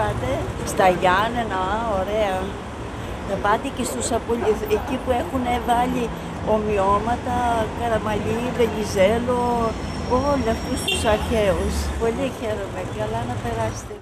πάτε? Στα Γιάννενα, ωραία. Θα πάτε και στους εκεί που έχουν βάλει ομοιώματα, Καραμαλή, Βελιζέλο, όλοι αυτούς τους αρχαίους. Πολύ χαίρομαι, καλά να περάσετε.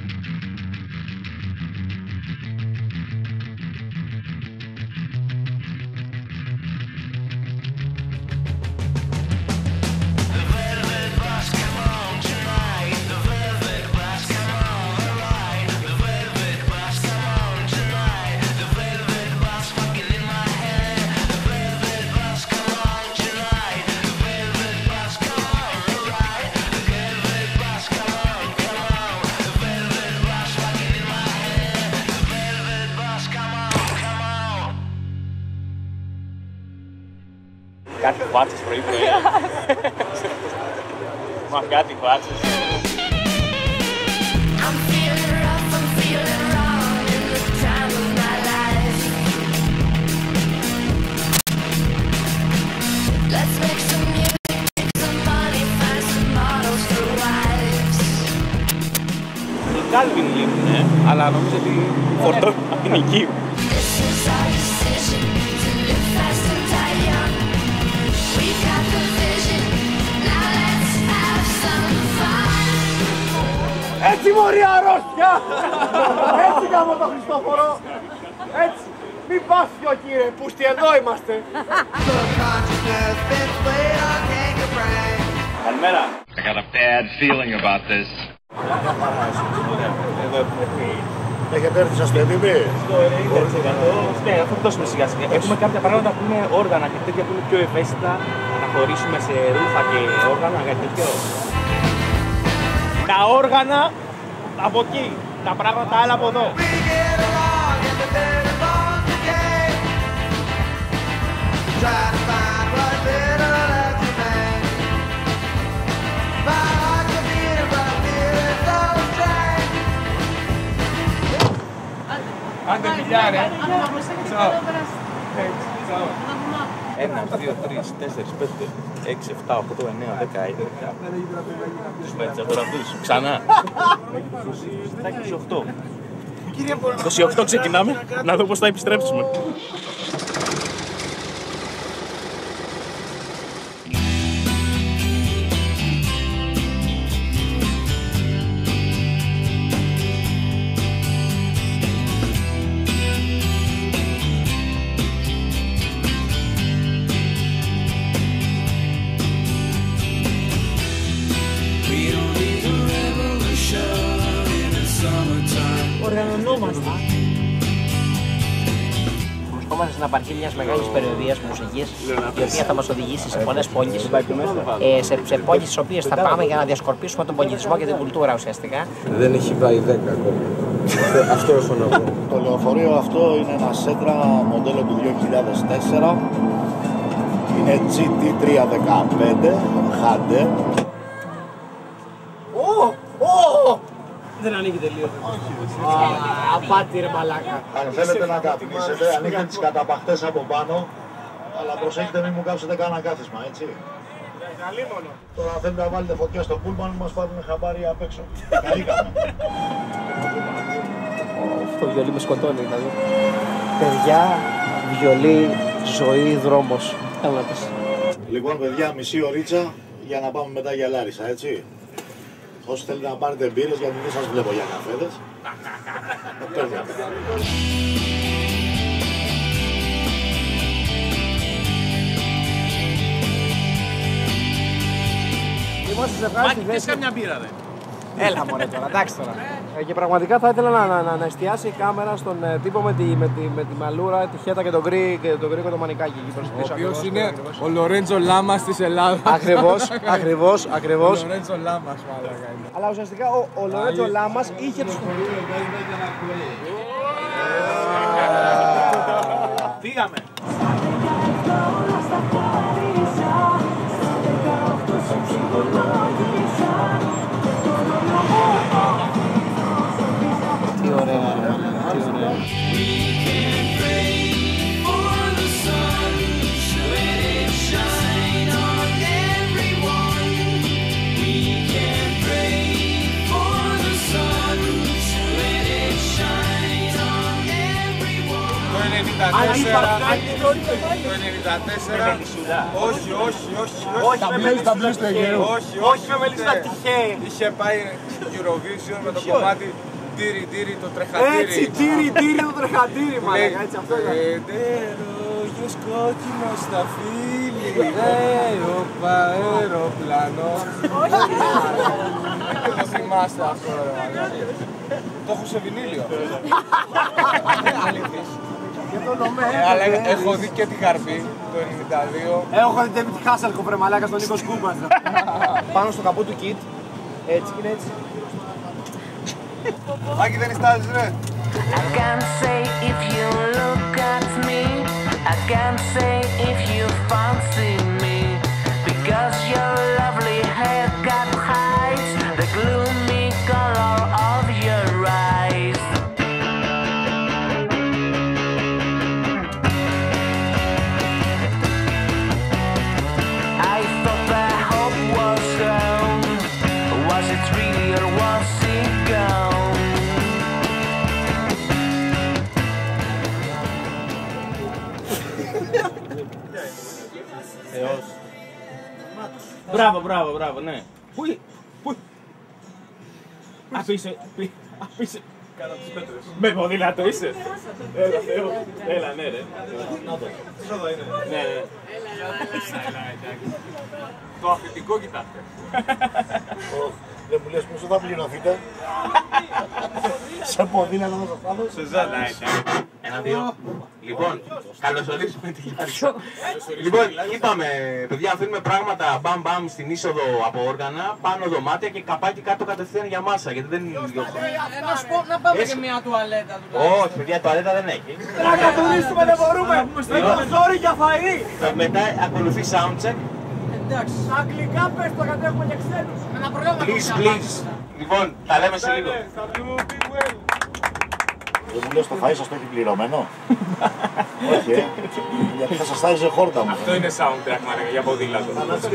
Κάτι φάτσες πρωί-πρωί. Μα κάτι φάτσες. Οι Κάλβιν λείπουνε, αλλά νομίζω ότι φορτώνουν από την οικίου. Έτσι μωρή αρρώστια! Έτσι κάνω το Χριστόφορο! Έτσι! Μην πας πιο κύριε, πούστη, εδώ είμαστε! Καλημέρα! I got a bad feeling about this. Έχετε έρθει σας το έτοιμοι? Ναι, θα το δώσουμε σιγά σιγά. Έχουμε κάποια πράγματα που είναι όργανα και τέτοια που είναι πιο ευαίσθητα. Να χωρίσουμε σε ρούφα και όργανα, κάτι τέτοιο. Τα όργανα από εκεί, τα πράγματα άλλα από εδώ. Άντε μιλιάρε. Ένα, 2, 3, 4, 5, 6, 7, 8, 9, 10, 11. Τους μέτσα τώρα αυτούς. Ξανά. 28. 28 ξεκινάμε. Να δω πώς θα επιστρέψουμε. Οργανωνόμαστε. Βρισκόμαστε στην απαρχή μιας μεγάλης περιοδίας μουσικής, η οποία θα μας οδηγήσει σε πολλές πόλεις, σε πόλεις στις οποίες θα πάμε για να διασκορπίσουμε τον πολιτισμό και την κουλτούρα ουσιαστικά. Δεν έχει πάει 10 ακόμα. Αυτό έχω να πω. Το λεωφορείο αυτό είναι ένα Sentra μοντέλο του 2004. Είναι GT315 HD. Δεν ανοίγει τελείως. Απάτη ρε μαλάκα. Αν θέλετε να καπνίσετε, ανοίγετε τις καταπαχτές από πάνω, αλλά προσέχετε μην μου κάψετε κανένα κάθισμα, έτσι. Τώρα αν θέλετε να βάλετε φωτιά στο πούλμαν, μας πάρουν χαμπάρι απ' έξω. Καλήκαμε. Αυτό το βιολί με σκοτώνει δηλαδή. Παιδιά, βιολί, ζωή, δρόμος. Θέλω να πεις. Λοιπόν παιδιά, μισή ωρίτσα για να πάμε μετά για Λάρισα, έτσι. Όσοι θέλετε να πάρετε μπύρες, γιατί δεν σας βλέπω για καφέδες. Μάκη, πες καμιά μπύρα ρε. Έλα μωρέ τώρα, εντάξει τώρα. Και πραγματικά θα ήθελα να εστιάσει η κάμερα στον τύπο με τη μαλούρα, τη χέτα και τον γκρι κοντομανικάκι. Ο οποίος είναι ο Λορέντζο Λάμας της Ελλάδας. Ακριβώς. Ο Λορέντζο Λάμας, μάλακα είναι. Αλλά ουσιαστικά ο Λορέντζο Λάμας είχε τους... Φύγαμε. Τι ωραία, τι ωραία. τα μπλέστα γερού. Όχι με μελίστα τυχαία. Είχε πάει Eurovision με το κομμάτι τύρι το τρεχατήρι. Έτσι, τύρι το τρεχατήρι, μαλάκα, έτσι αυτό ήταν. Ρόγιος κόκκινος στα φίλη, αεροπλάνο. Δεν το θυμάστε αυτό, ρε μαλάκα. Το έχω σε βινίλιο. Αλήθης. Αλλά έχω δει και τη Χαρπή το 92. Έχω δει και τη Χάσαλκο, βρε μαλάκα, στον Νίκο Σκούμπας. Πάνω στο καπού του Κιτ. Έτσι και έτσι. Άκη δεν ιστάζεις, ρε. I can't say if you look at me. I can't say if you fancy me. Because your lovely haircut hides the gloomy color of your eyes. I thought the hope was gone. Was it really or was it gone? Μπράβο, ναι. Πού. Αφήσε. Κάτω από τις πέτρες. Με ποδήλατο είσαι. Έλα, Θεό. Έλα, ναι, ρε. Να το. Εδώ είναι. Ναι. Το αφεντικό κοιτάτε. Δεν μου λες πόσο θα πληρωθείτε. Σε ποδήλατο να το κάνω. Σε ζάτα, ένα-δύο. Λοιπόν, καλωσορίσουμε τη Λάρισα. Λοιπόν, είπαμε, παιδιά, αφήνουμε πράγματα μπαμ στην είσοδο από όργανα, πάνω δωμάτια και καπάκι κάτω κατευθείαν για μάσα, γιατί δεν είναι δύο χρόνια. Να σου πω, να πάμε και μια τουαλέτα. Όχι, παιδιά, τουαλέτα δεν έχει. Να κατουρίσουμε, δεν μπορούμε. Έχουμε ζόρι για φαΐ. Μετά ακολουθεί soundcheck. Εντάξει. Αγγλικά πες το, γιατί έχουμε και ξένους. Ένα πρόγραμμα. Please. Λοιπόν, τα λέμε σε λίγο. Δεν μου λες το φαΐ σας το έχει πληρωμένο. Όχι, γιατί θα σας τάιζε χόρτα μου. Αυτό είναι soundtrack, μάλλον, για ποδήλατο.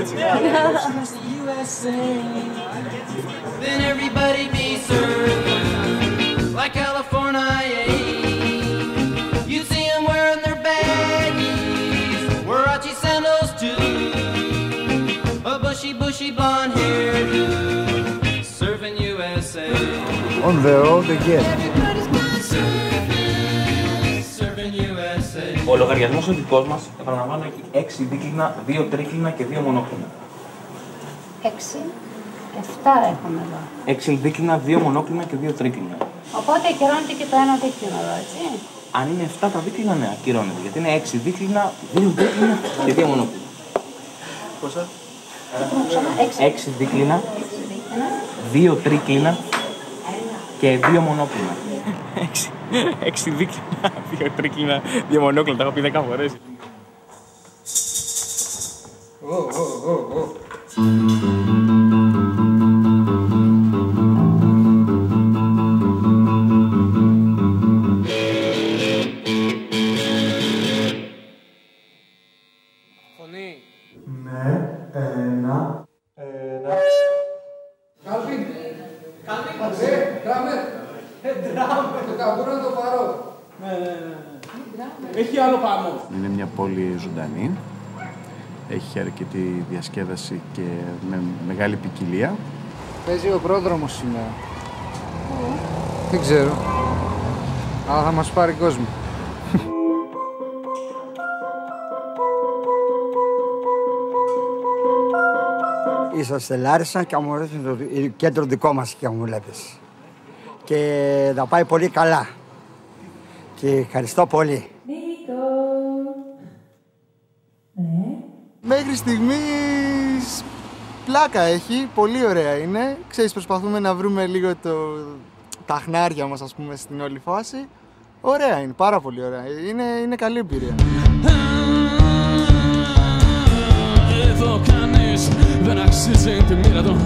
Then everybody be served like California. You see them wearing their baggies, Warachi sandals too, a bushy blonde hairdo, serving USA. On the road again. Ο λογαριασμός ο δικός μας, επαναλαμβάνω, έχει 6 δίκλινα, 2 τρίκλινα και 2 μονόκλινα. 6, 7 έχουμε εδώ. 6 δίκλινα, 2 μονόκλινα και 2 τρίκλινα. Οπότε ακυρώνεται και το ένα δίκτυο εδώ, έτσι. Αν είναι 7 τα δίκλινα, ναι, ακυρώνεται. Γιατί είναι 6 δίκλινα, 2 τρίκλινα και 2 μονόκλινα. Πόσα? 6 δίκλινα, 2 τρίκλινα και 2 μονόκλινα. 6 δίκλινα, 2 τρίκλινα, 2 μονόκλινα. Τα έχω πει 10 φορές. Φωνή. Ναι, ένα. Κάλβιν. Ντράμερ. Το καμπούρο να το πάρω. Έχει άλλο πάνω. Είναι μια πόλη ζωντανή. Έχει αρκετή διασκέδαση και με μεγάλη ποικιλία. Παίζει ο πρόδρομος σήμερα. Δεν ξέρω. Αλλά θα μας πάρει κόσμο. Είσαστε Λάρισα και μου αρέσει το κέντρο δικό μας και μου βλέπεις. Και θα πάει πολύ καλά. Και ευχαριστώ πολύ. Μέχρι στιγμής πλάκα έχει, πολύ ωραία είναι. Ξέρεις, προσπαθούμε να βρούμε λίγο τα χνάρια μας, ας πούμε, στην όλη φάση. Ωραία είναι, πάρα πολύ ωραία. Είναι καλή εμπειρία. Εδώ κανείς δεν αξίζει τη μοίρα του.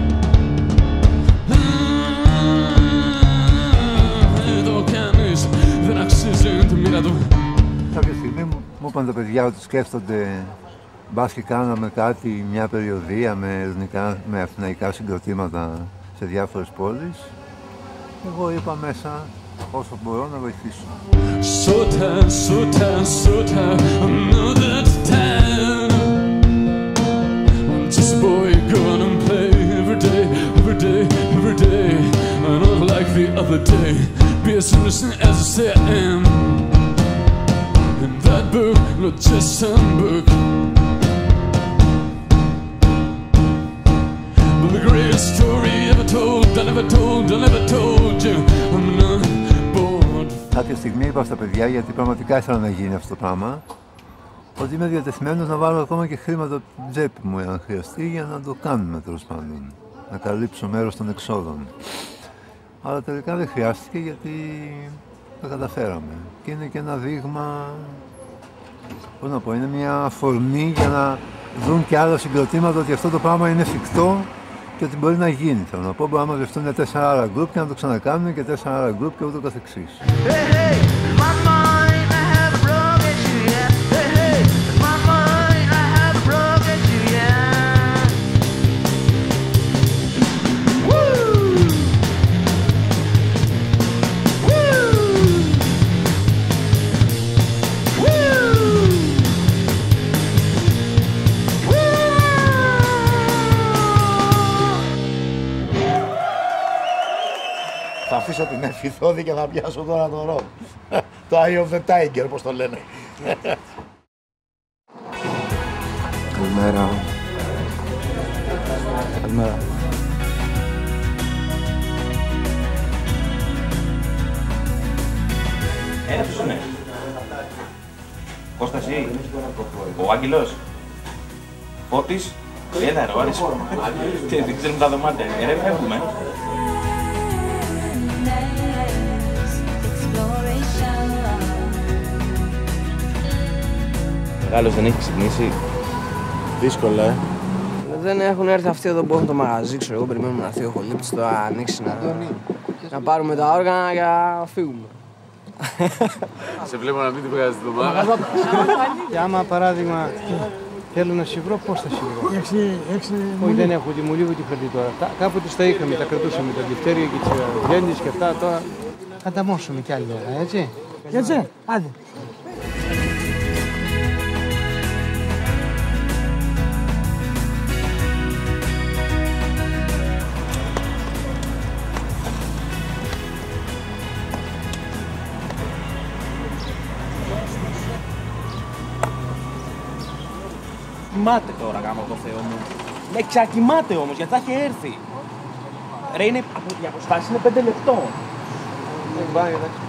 Εδώ κανείς δεν αξίζει τη μοίρα του. Κάποια στιγμή μου είπαν τα παιδιά ότι σκέφτονται μπας και κάναμε κάτι, μια περιοδεία με αθηναϊκά συγκροτήματα σε διάφορες πόλεις. Εγώ είπα μέσα, όσο μπορώ να βοηθήσω. So tired, so tired, so tired, another time. I'm just a boy gonna play every day, every day, every day. Not like the other day, be as innocent as I say I am. In that book, not just some book, but the greatest story ever told, I never told you. I'm not bored. Κάποια στιγμή είπα στα παιδιά, γιατί πραγματικά ήθελα να γίνει αυτό το πράγμα, ότι είμαι διατεθειμένος να βάλω ακόμα και χρήματα από την τσέπη μου, αν χρειαστεί, για να το κάνουμε τέλος πάντων. Να καλύψω μέρος των εξόδων. Αλλά τελικά δεν χρειάστηκε, γιατί τα καταφέραμε. Και είναι και ένα δείγμα, πώς να πω, είναι μια αφορμή για να δουν και άλλα συγκροτήματα ότι αυτό το πράγμα είναι εφικτό και ότι μπορεί να γίνει. Θέλω να πω, μπορεί να μαζευτούν 4 άλλα γκρουπ και να το ξανακάνουν και 4 άλλα γκρουπ και ούτω καθεξής. Θα αφήσω την Εφηθόδη και θα πιάσω τώρα το ροκ. Το Eye of the Tiger, πώς το λένε. Καλημέρα. Καλημέρα. Ποιος είναι? Κώστας ή? Ο Άγγελος? Φώτης? Έλα ρε, ο Άρης. Δεν ξέρουμε τα δωμάτια. Ρε, φεύγουμε. Μεγάλος δεν έχει ξυπνήσει. Δύσκολα, Δεν έχουν έρθει αυτοί εδώ που έχουν το μαγαζί, ξέρω εγώ. Περιμένουμε να έρθει ο Χολύπτης, το ανοίξει να πάρουμε τα όργανα και να φύγουμε. Σε βλέπω να μην την βγάζεις το μάγαζο. Και άμα παράδειγμα θέλω να σε βρω, πώς θα σε βρω? Όχι, δεν έχω τη μολύβου τη φερτή τώρα. Κάποτε τα είχαμε, τα κρατούσαμε, τα διφτέρια και τις γέντες και αυτά τώρα. Θα τα μόσουμε κι άλλη ώρα, έτσι. Έτσι, άντε. Κοιμάται τώρα, γάμο το Θεό μου. Ναι, ξακοιμάται όμως, γιατί θα έχει έρθει. Ρε, είναι, η αποστάση είναι 5 λεπτών. Δεν πάει, εντάξει.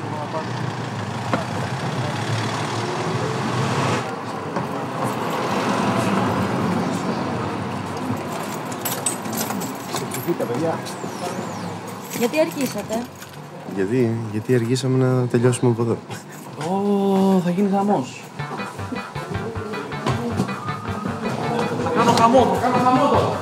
Ξεψηφίτε, παιδιά. Γιατί αργήσατε? Γιατί αργήσαμε να τελειώσουμε από εδώ. Θα γίνει χαμός. Θα κάνω χαμό τώρα.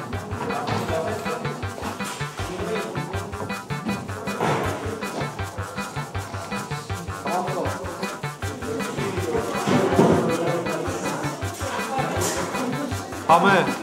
Πάμε.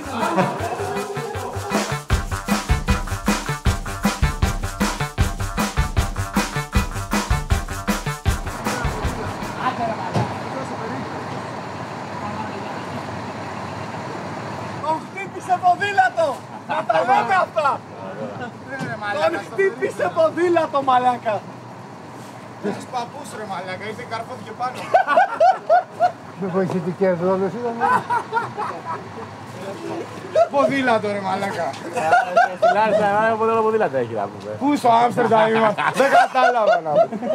Τον χτύπησε ποδήλατο! Να τα λέμε αυτά! Τον χτύπησε ποδήλατο, μαλάκα! Έχεις παππούς ρε μαλάκα, ήρθε καρφώθηκε πάνω. Με βοηθητικές ρόδες ήταν. Ποδήλατο ρε μαλάκα. Στη Λάρισα, ένα ποδήλατο έχει να πούμε. Πού στο Άμστερνταμ είμαστε, δεν κατάλαβα να πούμε.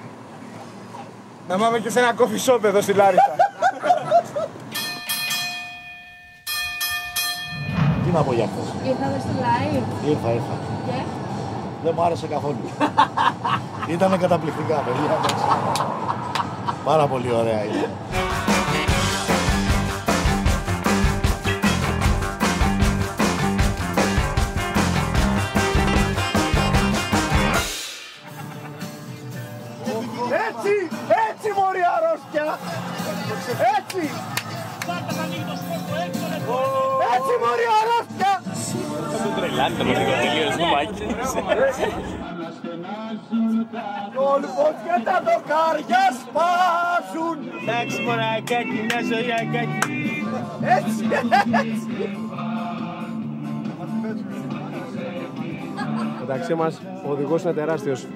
Να πάμε και σε ένα coffee shop εδώ στη Λάρισα. Τι να πω για αυτό. Ήρθατε στο live? Ήρθα. Και? Δεν μου άρεσε καθόλου. Ήτανε καταπληκτικά, παιδιά. Πάρα πολύ ωραία ήταν. Έτσι μωρή αρρώστια! Έτσι! Έτσι μωρή αρρώστια! Θα το τρελάνει το μοντικό τελείως, Κόλπος και τα δοκάρια σπάζουν. Εντάξει μωρά, Ακάκη, μια ζωή Ακάκη. Έτσι, έτσι. Μεταξύ μας, ο οδηγός είναι τεράστιος.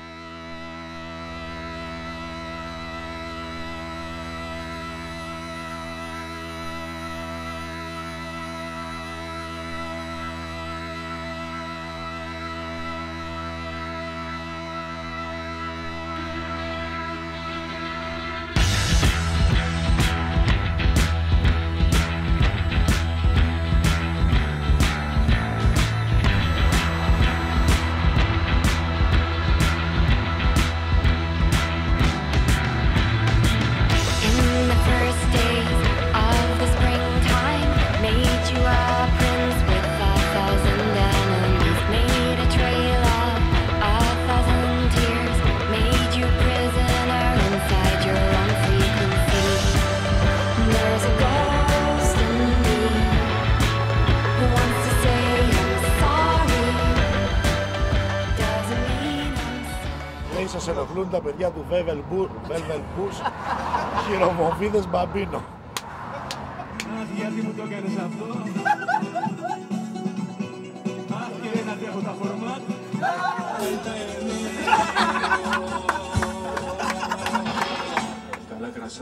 Σας ενοχλούν τα παιδιά του Velvet Bush, χειρομοβίδες μπαμπίνο. Γιατί μου το έκανες αυτό. Και να τρέχω τα φορμάτ. Καλά κρασά.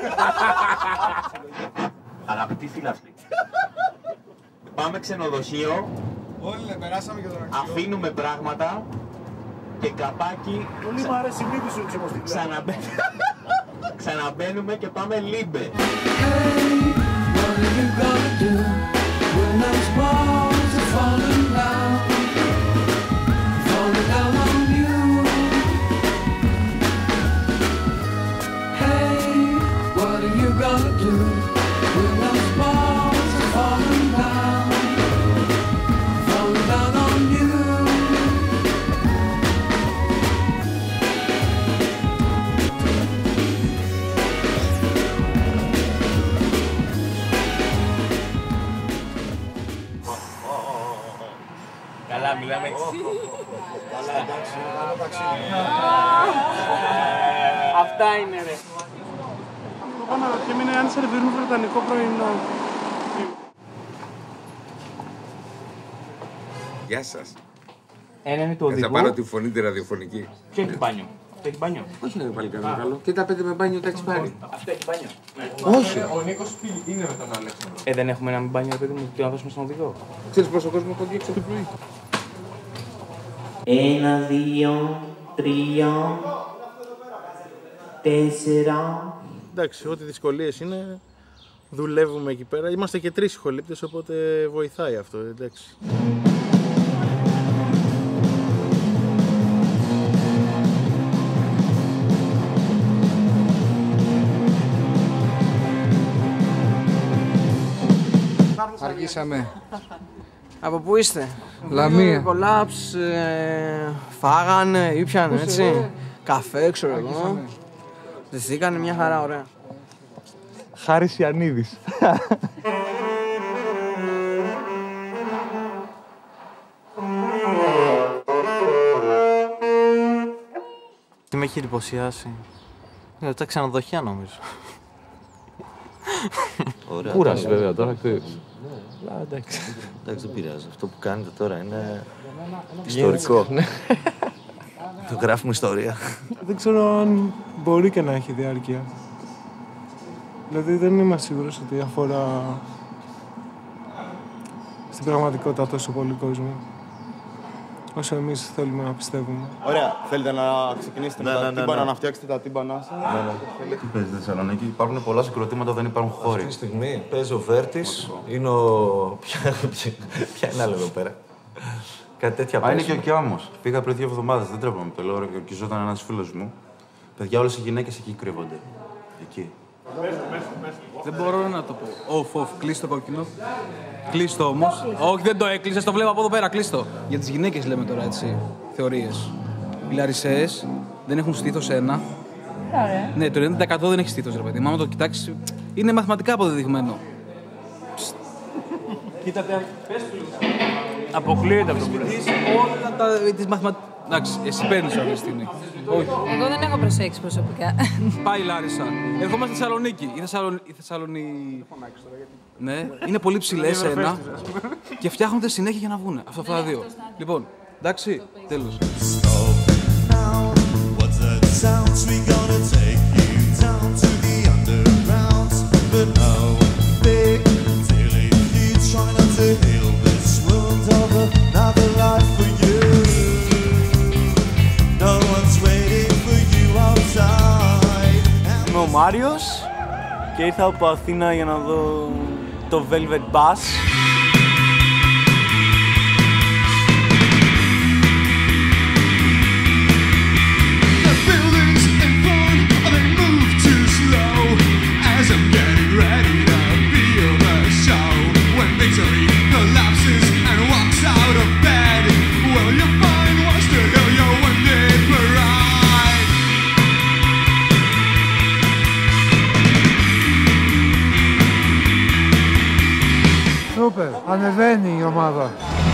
Αγαπητοί φίλαθλοι, πάμε ξενοδοχείο. Όλοι περάσαμε και τον αξιό. Αφήνουμε πράγματα και καπάκι. Πολύ μου άρεσε η μύτη σου Ξαναμπαίνουμε και πάμε Λίμπε. Καλά, μιλάμε έτσι. Καλά, εντάξει, Αυτά είναι ρε. Το πάνω είναι αν σερβιρούν βρετανικό πρωινό. Γεια σας. Ένα είναι το οδηγό. Θα πάρω τη φωνή τη ραδιοφωνική. Ποιο έχει μπάνιο? Αυτό έχει μπάνιο? Όχι να πάλι κανένα καλό. Και τα 5 με μπάνιο τα έχεις πάρει. Αυτό έχει μπάνιο? Όχι. Ο Νίκος είναι με τον Αλέξανδρο. Δεν έχουμε ένα μπάνιο, παιδί μου, και να δώσουμε στον οδηγό. Ξέρεις πόσο κόσμο έχω δει έξω το πρωί. 1, 2, 3, 4. Εντάξει, ό,τι δυσκολίες είναι, δουλεύουμε εκεί πέρα. Είμαστε και 3 ηχολήπτες, οπότε βοηθάει αυτό, εντάξει. Αργήσαμε. Από πού είστε? Λαμία. Κολάψ, φάγανε, ήπιανε, έτσι. Καφέ, ξέρω εγώ. Ζητήκανε μια χαρά, ωραία. Χάρης Ιαννίδης. Τι με έχει εντυπωσιάσει. Τα ξενοδοχεία νομίζω. Κούραση βέβαια τώρα, ξέρεις. Εντάξει, δεν πειράζει. Αυτό που κάνετε τώρα είναι ιστορικό. Το γράφουμε ιστορία. Δεν ξέρω αν μπορεί και να έχει διάρκεια. Δηλαδή δεν είμαι σίγουρος ότι αφορά στην πραγματικότητα τόσο πολύ κόσμο. Όσο εμείς θέλουμε να πιστεύουμε. Ωραία. Θέλετε να ξεκινήσετε με τα τύμπανα, να φτιάξετε τα τύμπανά σας? Τι παίζει στη Θεσσαλονίκη? Υπάρχουν πολλά συγκροτήματα, δεν υπάρχουν χώροι. Αυτή τη στιγμή παίζει ο Βέρτης, είναι ο... Ποια είναι άλλο εδώ πέρα? Κάτι τέτοια Είναι και ο Κιάμος. Πήγα πριν 2 εβδομάδες, δεν τρέπομαι, το λέω, και ζόταν ένας φίλος μου. Παιδιά, όλες οι γυναίκες εκεί κρύβονται. Εκεί. Δεν μπορώ να το πω. Off, κλείσει το κόκκινο. Κλείσει το όμως. Όχι, δεν το έκλεισες, το βλέπω από εδώ πέρα, κλείσει το. Για τις γυναίκες λέμε τώρα έτσι, θεωρίες. Οι Λαρισαίες δεν έχουν στήθος 1. Ωραία. Ναι, το 90% δεν έχει στήθος, ρε παιδί. Μα άμα το κοιτάξεις, είναι μαθηματικά αποδεδειγμένο. Κοίτατε, πες του. Αποκλείεται αυτό που λες. Όλα τις Εντάξει, εσύ παίρνεις αυτή τη στιγμή. Όχι. Εγώ δεν έχω προσέξει προσωπικά. Πάει η Λάρισα. Ερχόμαστε στη Θεσσαλονίκη. Η Θεσσαλονίκη. Ναι, είναι πολύ ψηλές ένα και φτιάχνονται συνέχεια για να βγουν. Αυτά τα δύο. Λοιπόν, εντάξει, τέλος. Είμαι ο Μάριος και ήρθα από Αθήνα για να δω το Velvet Bass. Σούπερ, ανεβαίνει η ομάδα.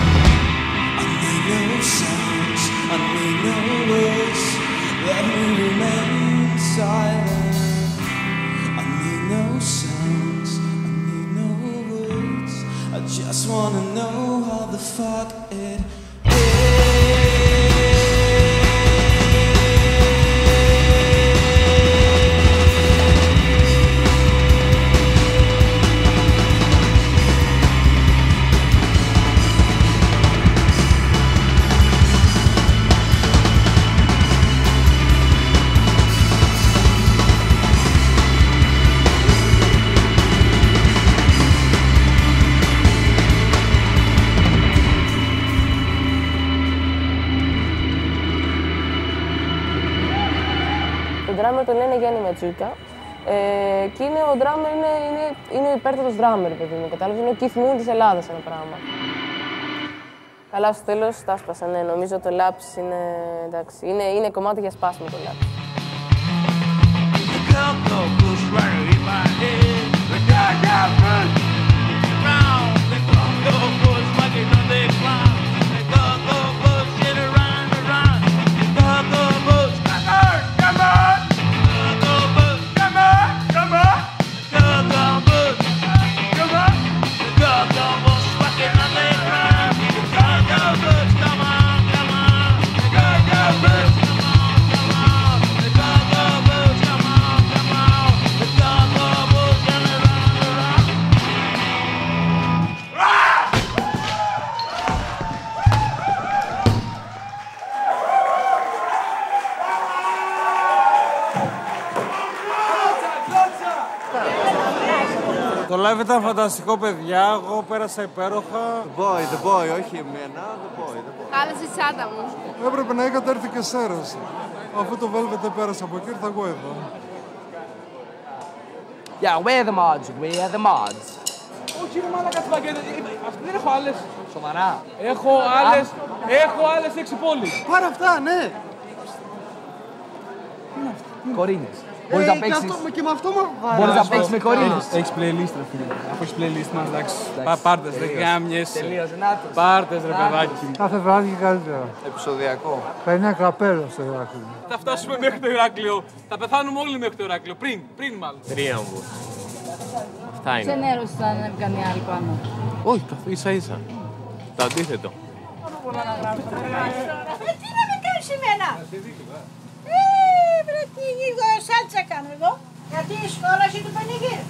Just wanna know how the fuck it Τον drummer τον λένε Γιάννη Ματσούικα και ο drummer είναι ο υπέρτατος drummer, παιδί μου, κατάλαβες, είναι ο Keith Moon της Ελλάδας ένα πράγμα. Καλά, στο τέλος τα σπάσα, ναι, νομίζω το laps είναι, εντάξει, είναι κομμάτι για σπάσιμο το laps. Το live ήταν φανταστικό, παιδιά. Εγώ πέρασα υπέροχα. The boy, όχι εμένα, the boy. Χάλασε η τσάντα μου. Έπρεπε να είχατε έρθει και σέρος. Αφού το Velvet δεν πέρασε από εκεί, ήρθα εγώ εδώ. Yeah, we're the mods, we're the mods. Όχι ρε μάλακα τις μπαγκέτες, αυτή δεν έχω άλλες. Σοβαρά. Έχω άλλες 6 πόλεις. Πάρε αυτά, ναι. Κορίνες. Μπορείς να παίξεις. Και με αυτό μου Μπορείς να παίξεις με κορίνες. Έχεις playlist ρε φίλε. Αφού έχεις playlist μας, εντάξει. Πάρτες, δεν κάμιες. Τελείωσε, νάτος. Πάρτες ρε παιδάκι. Κάθε βράδυ και καλύτερα. Επεισοδιακό. Παίρνει ένα καπέλο στο Ηράκλειο. Θα φτάσουμε μέχρι το Ηράκλειο. Θα πεθάνουμε όλοι μέχρι το Ηράκλειο. Πριν μάλλον. Τρίαμβο. Αυτά είναι. Ξενέρωση θα ανέβει κανένα άλλη πάνω. Όχι, ίσα-ίσα. Το αντίθετο. Τι να με κάνεις εμένα. Βρε τι λίγο σάλτσα κάνω εδώ. Γιατί η σχόλαση του πανηγύρου.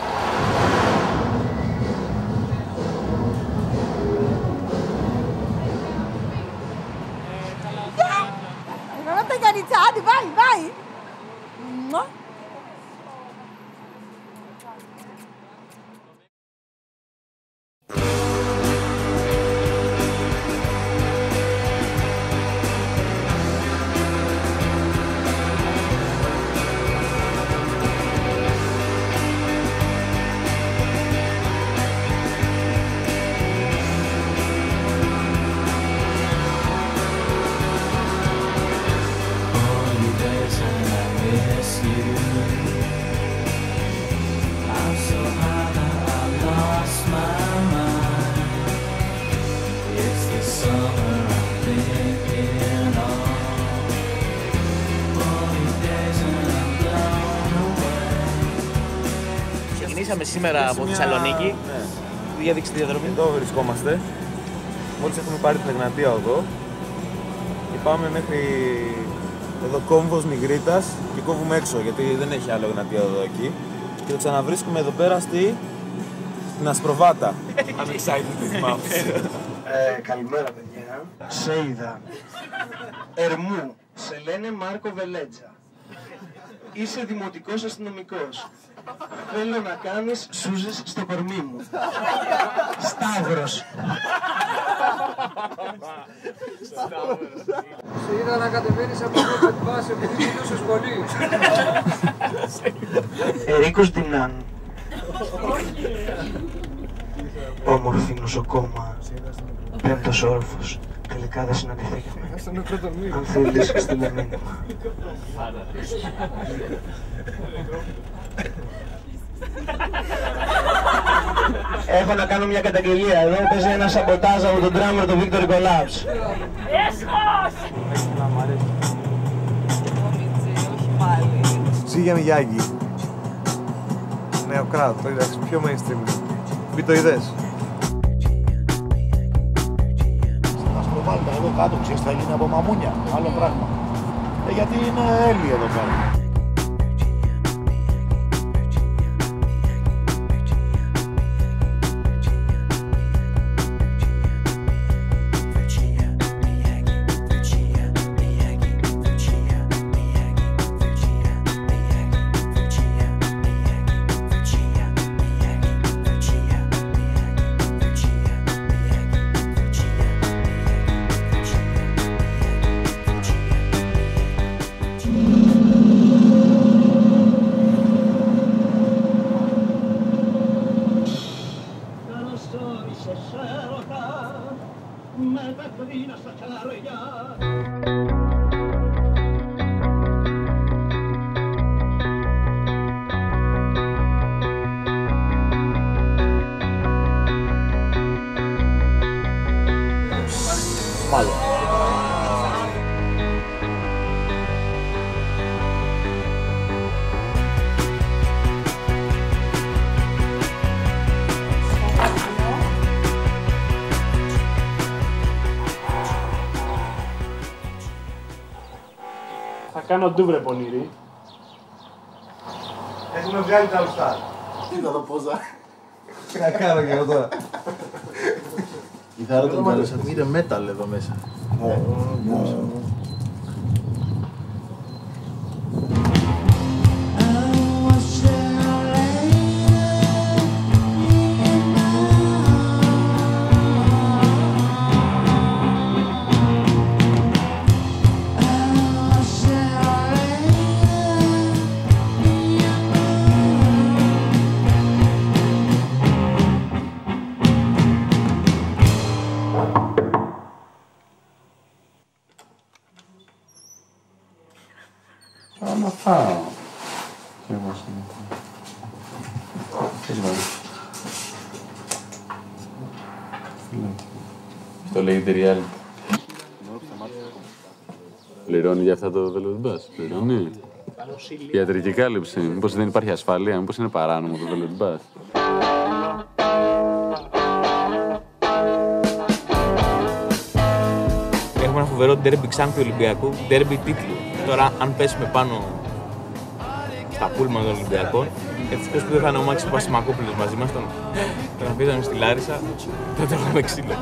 Εγώ τα κανίτσα, άντε πάει. All you days and I miss you. ξεκινήσαμε σήμερα από Θεσσαλονίκη. Διαδείξτε τη διαδρομή. Εδώ βρισκόμαστε. Μόλις έχουμε πάρει την Εγνατία οδό και πάμε μέχρι εδώ Κόμβος Νιγρίτας και κόβουμε έξω γιατί δεν έχει άλλο Εγνατία οδό εκεί. Και το ξαναβρίσκουμε εδώ πέρα στην Ασπροβάτα. I'm excited with mouse. Καλημέρα παιδιά. Σε είδα. Ερμού. Σε λένε Μάρκο Βελέτζα. Είσαι δημοτικός αστυνομικός. Θέλω να κάνεις σούζες στο κορμί μου. Σταύρος. Σε είδα να κατεβαίνεις από εδώ με τη βάση επειδή μιλούσες πολύ. Ερίκος Ντινάν. Όμορφη νοσοκόμα. Πέμπτος όροφος. Τελικά δεν συναντηθήκαμε. Αν θέλεις, στείλε μήνυμα. Έχω να κάνω μια καταγγελία. Εδώ παίζει ένα σαμποτάζ από τον drummer του Victor Collapse. Ζήγια Μιγιάγκη. Νέο κράτο, εντάξει, πιο mainstream. Μη το είδες. Ας το βάλουμε εδώ κάτω, ξέρεις, θα γίνει από μαμούνια, άλλο πράγμα. Γιατί είναι έλλη εδώ πέρα. Μάλλον. Θα κάνω ντούβρε πονήρι. Έχουμε βγάλει τα ουστά. Κοίτα εδώ πόζα. Τι να κάνω και εγώ τώρα. Η χαρά των καλέσατε. Είναι metal εδώ μέσα. Άμα φάω. Και εγώ αυτό λέγεται reality. Πληρώνει για αυτά το Velvet Bus, πληρώνει. Ιατρική κάλυψη, μήπως δεν υπάρχει ασφάλεια, μήπως είναι παράνομο το Velvet Bus. Έχουμε ένα φοβερό ντέρμπι Ξάνθη Ολυμπιακού, ντέρμπι τίτλου. Τώρα, αν πέσουμε πάνω στα πούλμαν των Ολυμπιακών, ευτυχώς που δεν θα είναι ο Μάκης Πασημακόπουλος μαζί μας, τον πήγαμε στη Λάρισα, θα τρώγαμε ξύλο.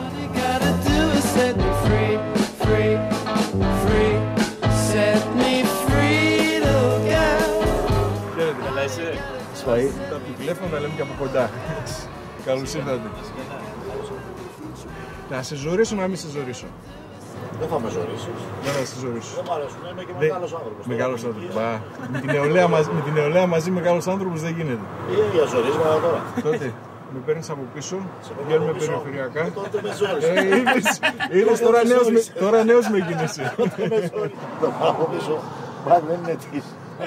Χαίρετε, καλά είσαι. Σφαΐ. Από το τηλέφωνο τα λέμε και από κοντά. Καλώς ήρθατε. Να σε ζωρίσω, να μην σε ζωρίσω. Δεν θα με ζωρίσεις. Δεν θα σε ζωρίσω. Δεν μ' αρέσουν, είμαι και μεγάλος άνθρωπος. Μεγάλος άνθρωπος. Με την νεολαία μαζί μεγάλος άνθρωπος δεν γίνεται. Η ίδια ζορίσματα τώρα. Τότε με παίρνεις από πίσω, βγαίνουμε περιφερειακά. Τότε με ζόρισες. Είδες, τώρα νέος με γίνεσαι. Το πάω από πίσω, μπράβο δεν είναι της.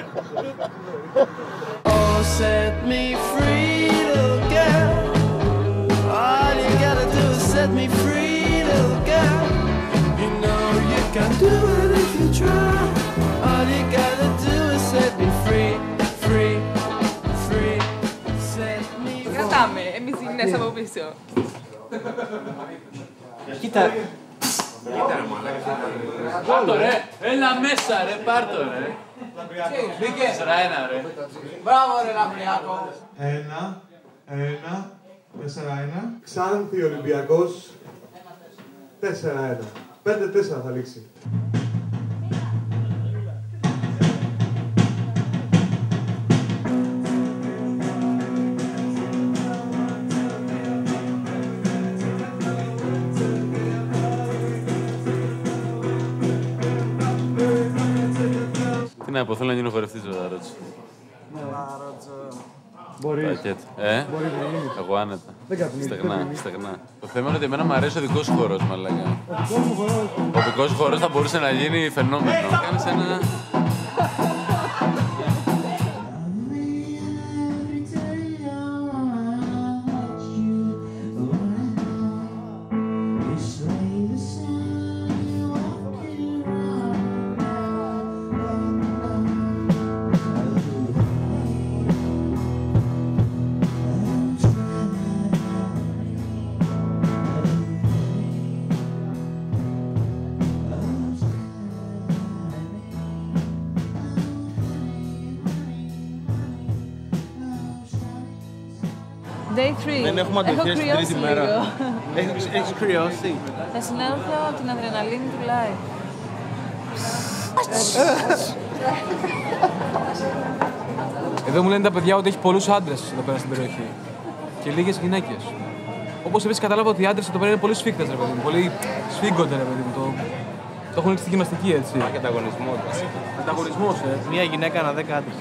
Oh, set me free, little girl. All you gotta do is set me free, little girl. You know you can do it if you try. All you gotta do is set me free, free, free. Set me Πες από πίσω. Κοίτα. Πάρτο ρε, έλα μέσα ρε, πάρτο ρε. Μπήκε. 4-1 ρε. Μπράβο ρε Λαμπριακό. 4-1. Ξάνθη Ολυμπιακός. 4-1. 5-4 θα λήξει. Τι να πω, θέλω να γίνω χορευτής βέβαια, Ρότσο. Μπορείς. Μπορεί να γίνει. Εγώ άνετα. Δεν καπνίζεις. Στεγνά. Το θέμα είναι ότι εμένα μου αρέσει ο δικός σου χορός, μαλάκα. Ο δικός σου χορός θα μπορούσε να γίνει φαινόμενο. Κάνεις ένα... Day 3. Δεν έχουμε αντοχές την τρίτη μέρα. Έχεις κρυώσει. Θα συνέλθω από την αδρεναλίνη του live. Εδώ μου λένε τα παιδιά ότι έχει πολλούς άντρες εδώ πέρα στην περιοχή. Και λίγες γυναίκες. Όπως επίσης κατάλαβα ότι οι άντρες εδώ πέρα είναι πολύ σφίχτες, ρε παιδί μου. Πολύ σφίγγονται, ρε παιδί μου. Το έχουν ρίξει στη γυμναστική, έτσι. Υπάρχει ανταγωνισμός. Ανταγωνισμός, Μία γυναίκα ανά 10 άντρες.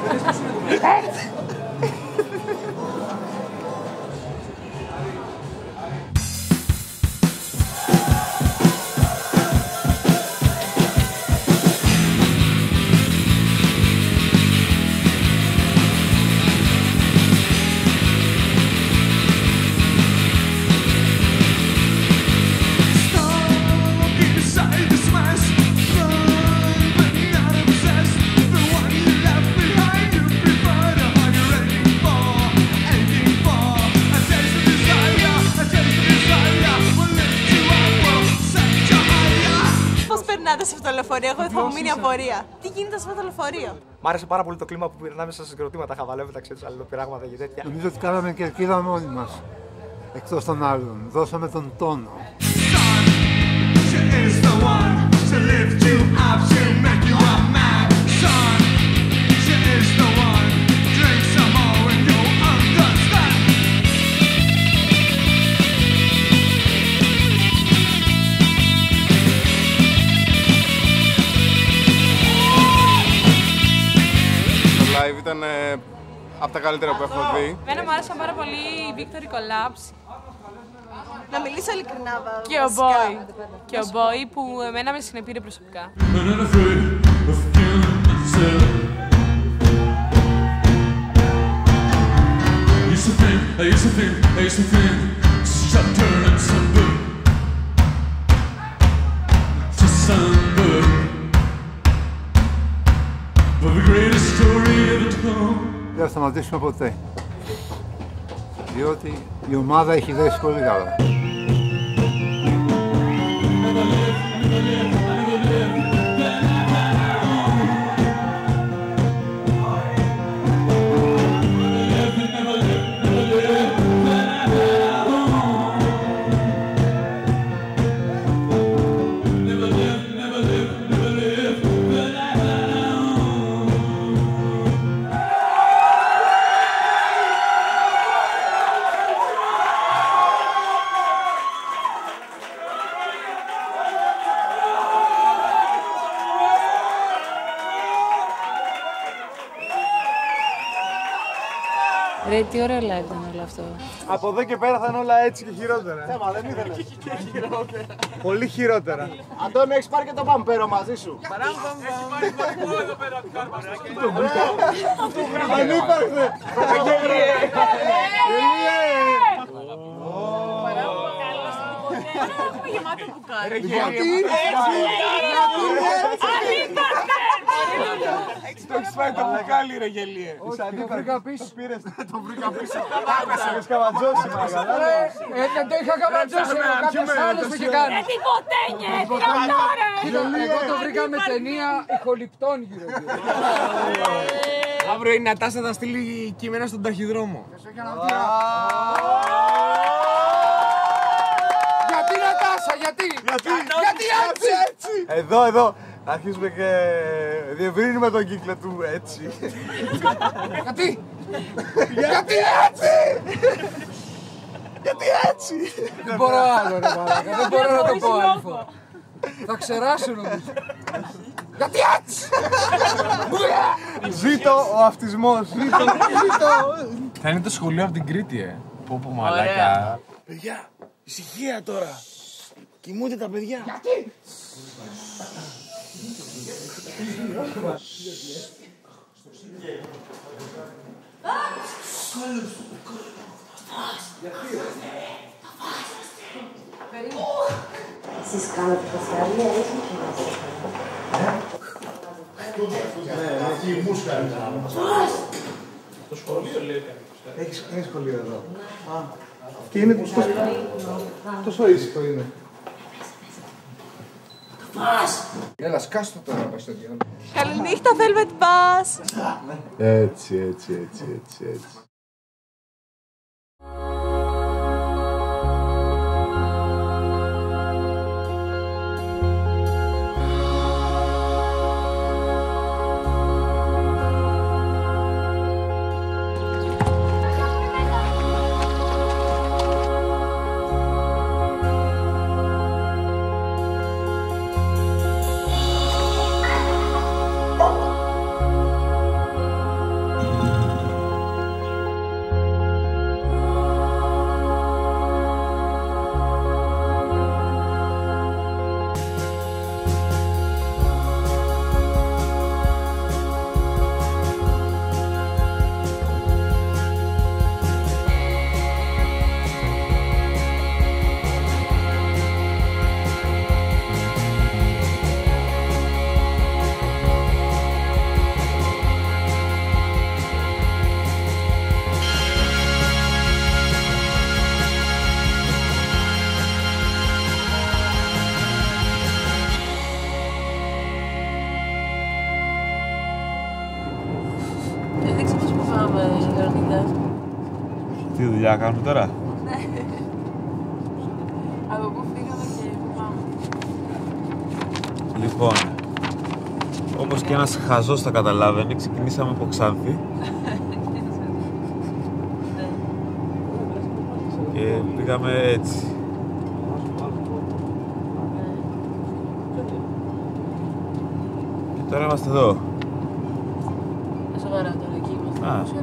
Σε αυτό το λεωφορείο, εγώ έχω μείνει απορία. Τι γίνεται σε αυτό το λεωφορείο? Μ' άρεσε πάρα πολύ το κλίμα που πήραμε μέσα στα συγκροτήματα. Χαβαλέ μεταξύ του αλληλοπειράγματα και τέτοια. Νομίζω ότι κάναμε και κερκίδα μόνοι μας. Εκτός των άλλων. Δώσαμε τον τόνο. Ήταν από τα καλύτερα που έχω δει. Εμένα μου άρεσαν πάρα πολύ οι Victory Collapse. Να μιλήσω ειλικρινά, και ο Boy. Και ο Boy που εμένα με συνεπήρε προσωπικά. Δεν θα σταματήσουμε ποτέ. Διότι η ομάδα έχει δέσει πολύ καλά. Ρε, τι ωραίο live ήταν όλο αυτό. Από εδώ και πέρα θα είναι όλα έτσι και χειρότερα. Θέμα, δεν ήθελε. Πολύ χειρότερα. Αντώνη, έχεις πάρει και το Παμπέρο μαζί σου. Ανύπαρκτε! Το έχεις φάει το μπουκάλι ρε γελίε. Το βρήκα πίσω. Το βρήκα πίσω. Έχεις καβατζώσει μαγαλά. Δεν το είχα καβατζώσει, κάποιος άλλος το είχε κάνει. Τι ποτένιε, τι αυτό ρε. Εγώ το βρήκα με ταινία ηχοληπτών γύρω. Αύριο η Νατάσα θα στείλει κείμενα στον ταχυδρόμο. Γιατί Νατάσα, γιατί έτσι. Εδώ. Αρχίζουμε και διευρύνουμε τον κύκλο του έτσι. Γιατί έτσι. Δεν μπορώ άλλο ρε μαλάκα, δεν μπορώ να το πω άλλη φορά. Θα ξεράσω νομίζω. Γιατί έτσι. Ζήτω ο αυτισμός. Θα είναι το σχολείο από την Κρήτη, Πω μαλάκα. Παιδιά, ησυχία τώρα. Κοιμούνται τα παιδιά. Γιατί. Εσείς κάνετε πασχαλία, έτσι και Εκεί η μούσκα είναι. Το σχολείο λέει κανείς. Έχει σχολείο εδώ. Και είναι τόσο ήσυχο είναι. Έλα, σκάστο τώρα, πας στο διάλογο. Καληνύχτα, Velvet Bass. Έτσι. Δείξε πώς που πάμε, Λεωνίδα. Τι δουλειά κάνουμε τώρα? Ναι. Από πού φύγαμε και πού πάμε. Λοιπόν, όπως και ένας χαζός θα καταλάβαινε, ξεκινήσαμε από Ξάνθη. Και πήγαμε έτσι. Και τώρα είμαστε εδώ. Σοβαρά τώρα, εκεί είμαστε.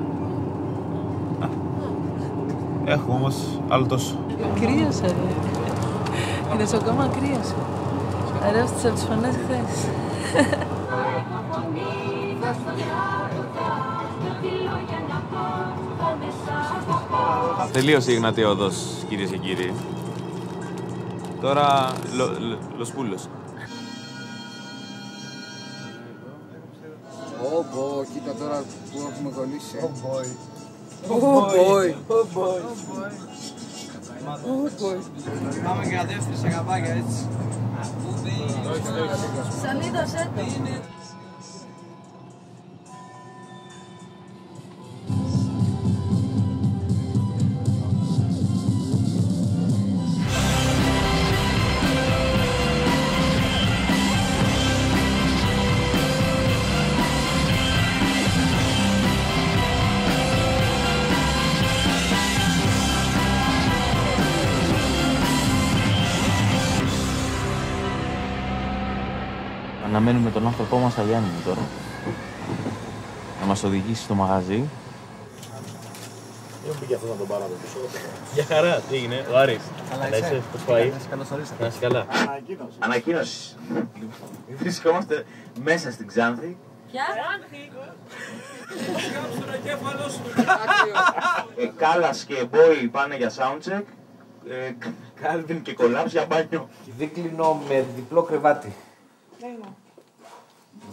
Έχουμε όμως άλλο τόσο. Κρύωσε, ρε. Η νοσοκόμα κρύωσε. Αρρώστησε από τις φωνές χθες. Τελείωσε η Ιγνατία Οδός, κυρίες και κύριοι. Τώρα, Λοσπούλος. Πω, κοίτα τώρα που έχουμε κολλήσει. Πάμε για δεύτερη σε καπάκια έτσι. Σαλίδωσέ το. Αναμένουμε τον άνθρωπό μας Αγιάννη τώρα. Να μας οδηγήσει στο μαγαζί. Δεν πήγε αυτό να τον πάρω από πίσω. Γεια χαρά, τι έγινε, ο Άρης. Καλά είσαι, πώς πάει. Να είσαι καλά. Ανακοίνωση. Βρισκόμαστε μέσα στην Ξάνθη. Ποια? Κάλλας και Μπόι πάνε για soundcheck. Κάλβιν και Collapse για μπάνιο. Δίκλινο με διπλό κρεβάτι.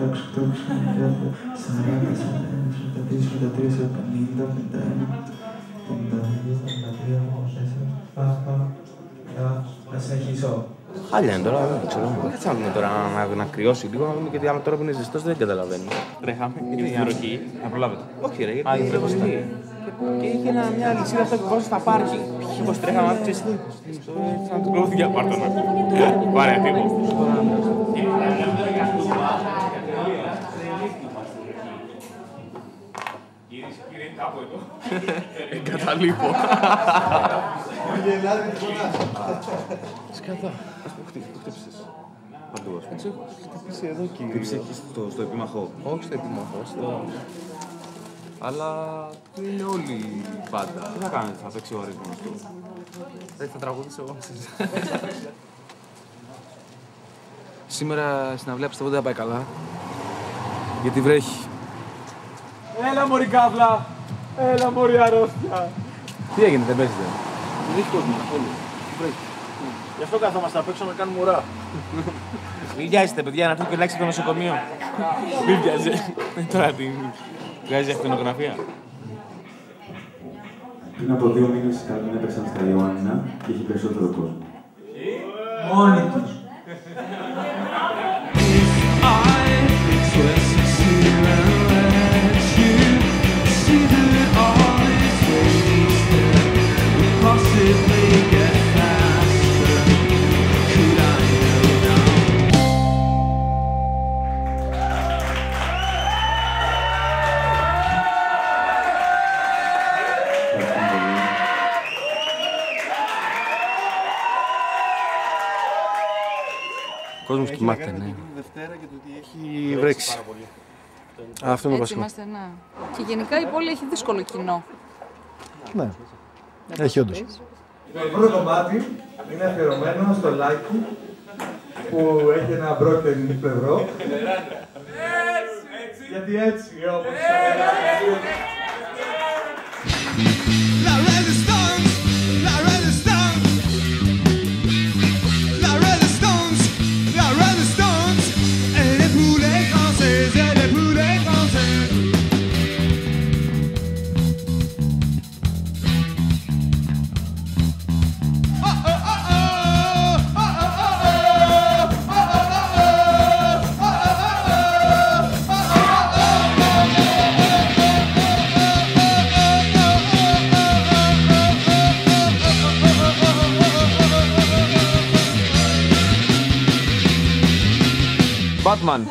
Χάλια είναι τώρα, δεν ξέρω. Δεν θα θέλουμε τώρα να κρυώσει λίγο, να δούμε γιατί άμα τώρα που είναι ζεστός δεν καταλαβαίνω. Τρέχαμε, γιατί είναι βροχή. Να προλάβετε. Όχι ρε, γιατί είναι βροχή. Και είχε μια λυσίδα αυτό που βάζω στα πάρκινγκ. Και όπως τρέχαμε, άκουσες θα του κλωθεί για πάρτο να. Πάρε τύπο. Εγκαταλείπω. Σκατά. Ας πω χτύπησες. Παντού ας πούμε. Χτύπησε εδώ και... Χτύπησε εκεί στο επίμαχο. Όχι στο επίμαχο. Αλλά είναι όλοι πάντα. Τι θα κάνετε, θα παίξει ώρες μόνος του. Θα τραγουδήσω εγώ. Σήμερα στην αυλαία πιστεύω δεν θα πάει καλά. Γιατί βρέχει. Έλα μωρή καύλα! Έλα μωρή αρρώστια! Τι έγινε, δεν παίζετε? Δεν έχει κόσμο καθόλου. Βρέχει. Γι' αυτό καθόμαστε απ' έξω να κάνουμε ουρά. Μην βιάζετε παιδιά, να έρθουν και αλλάξει το νοσοκομείο. Μην βιάζει. Τώρα τι βγάζει ακτινογραφία. Πριν από 2 μήνες οι Καρμίνα έπαιξαν στα Ιωάννινα και έχει περισσότερο κόσμο. Μόνοι τους. Ο κόσμος κοιμάται, ναι. Την Δευτέρα και το ότι έχει βρέξει. Αυτό είναι Έτσι το βασικό. είμαστε, ναι. Και γενικά η πόλη έχει δύσκολο κοινό. Ναι, έχει όντως. Το πρώτο κομμάτι είναι αφιερωμένο στο Λάκη που έχει ένα broken πλευρό. Γιατί έτσι, όπως La Resistance, la Resistance, la Resistance, la Resistance, elle est pour les Français, elle est pour les Français. Batman.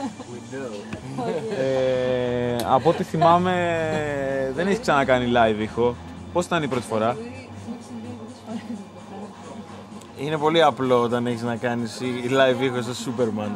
Από ό,τι θυμάμαι δεν έχει ξανακάνει live ήχο. Πώς ήταν η πρώτη φορά? Είναι πολύ απλό όταν έχεις να κάνεις live ήχο στο Superman.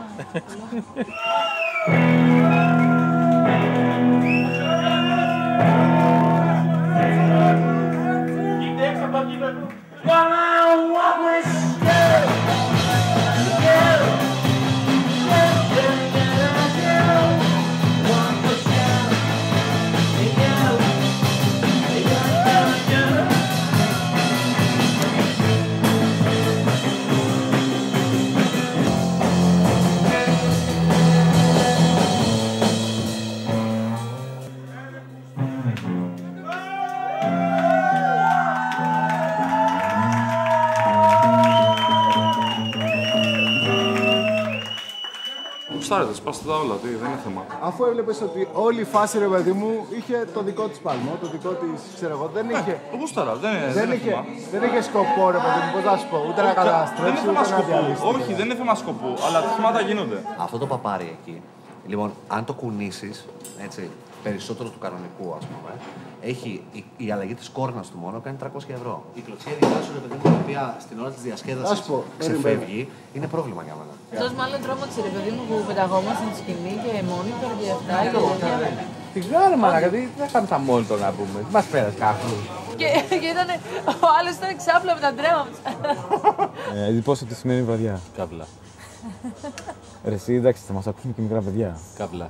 Κοίταξε Στάρετε, σπάστε τα όλα, δεν είναι θέμα. Αφού έβλεπες ότι όλη η φάση, ρε παιδί μου, είχε το δικό της παλμό, το δικό της, ξέρω εγώ, δεν είχε... Όπως τώρα, δεν είχε σκοπό, ρε παιδί μου, πώς να σου πω, ούτε να καταστρέψει, ούτε να διαλύσει. Όχι, δεν είναι θέμα σκοπού, αλλά ατυχήματα γίνονται. Αυτό το παπάρι εκεί, λοιπόν, αν το κουνήσεις, έτσι, περισσότερο του κανονικού, ας πούμε, η αλλαγή της κόρνας του μόνο κάνει 300 ευρώ. Η κλωτσία δικά σου, ρε παιδί μου, η οποία στην ώρα της διασκέδασης ξεφεύγει, είναι πρόβλημα για μένα. Αυτός μάλλον τρόμαξε, ρε παιδί μου, που πεταγόμασταν στη σκηνή και μόνιτορ και αυτά. Τι ξέρω, μάνα, γιατί δεν θα τα μόνιτορ να πούμε. Μας πέρασε κάπου. Και ήταν, ο άλλος ήταν ξάπλα με τα τρέμα. Εντυπώσια τη σημερινή βραδιά. Καύλα. Ρε εσύ, εντάξει, θα μας ακούσουν και μικρά παιδιά. Καύλα.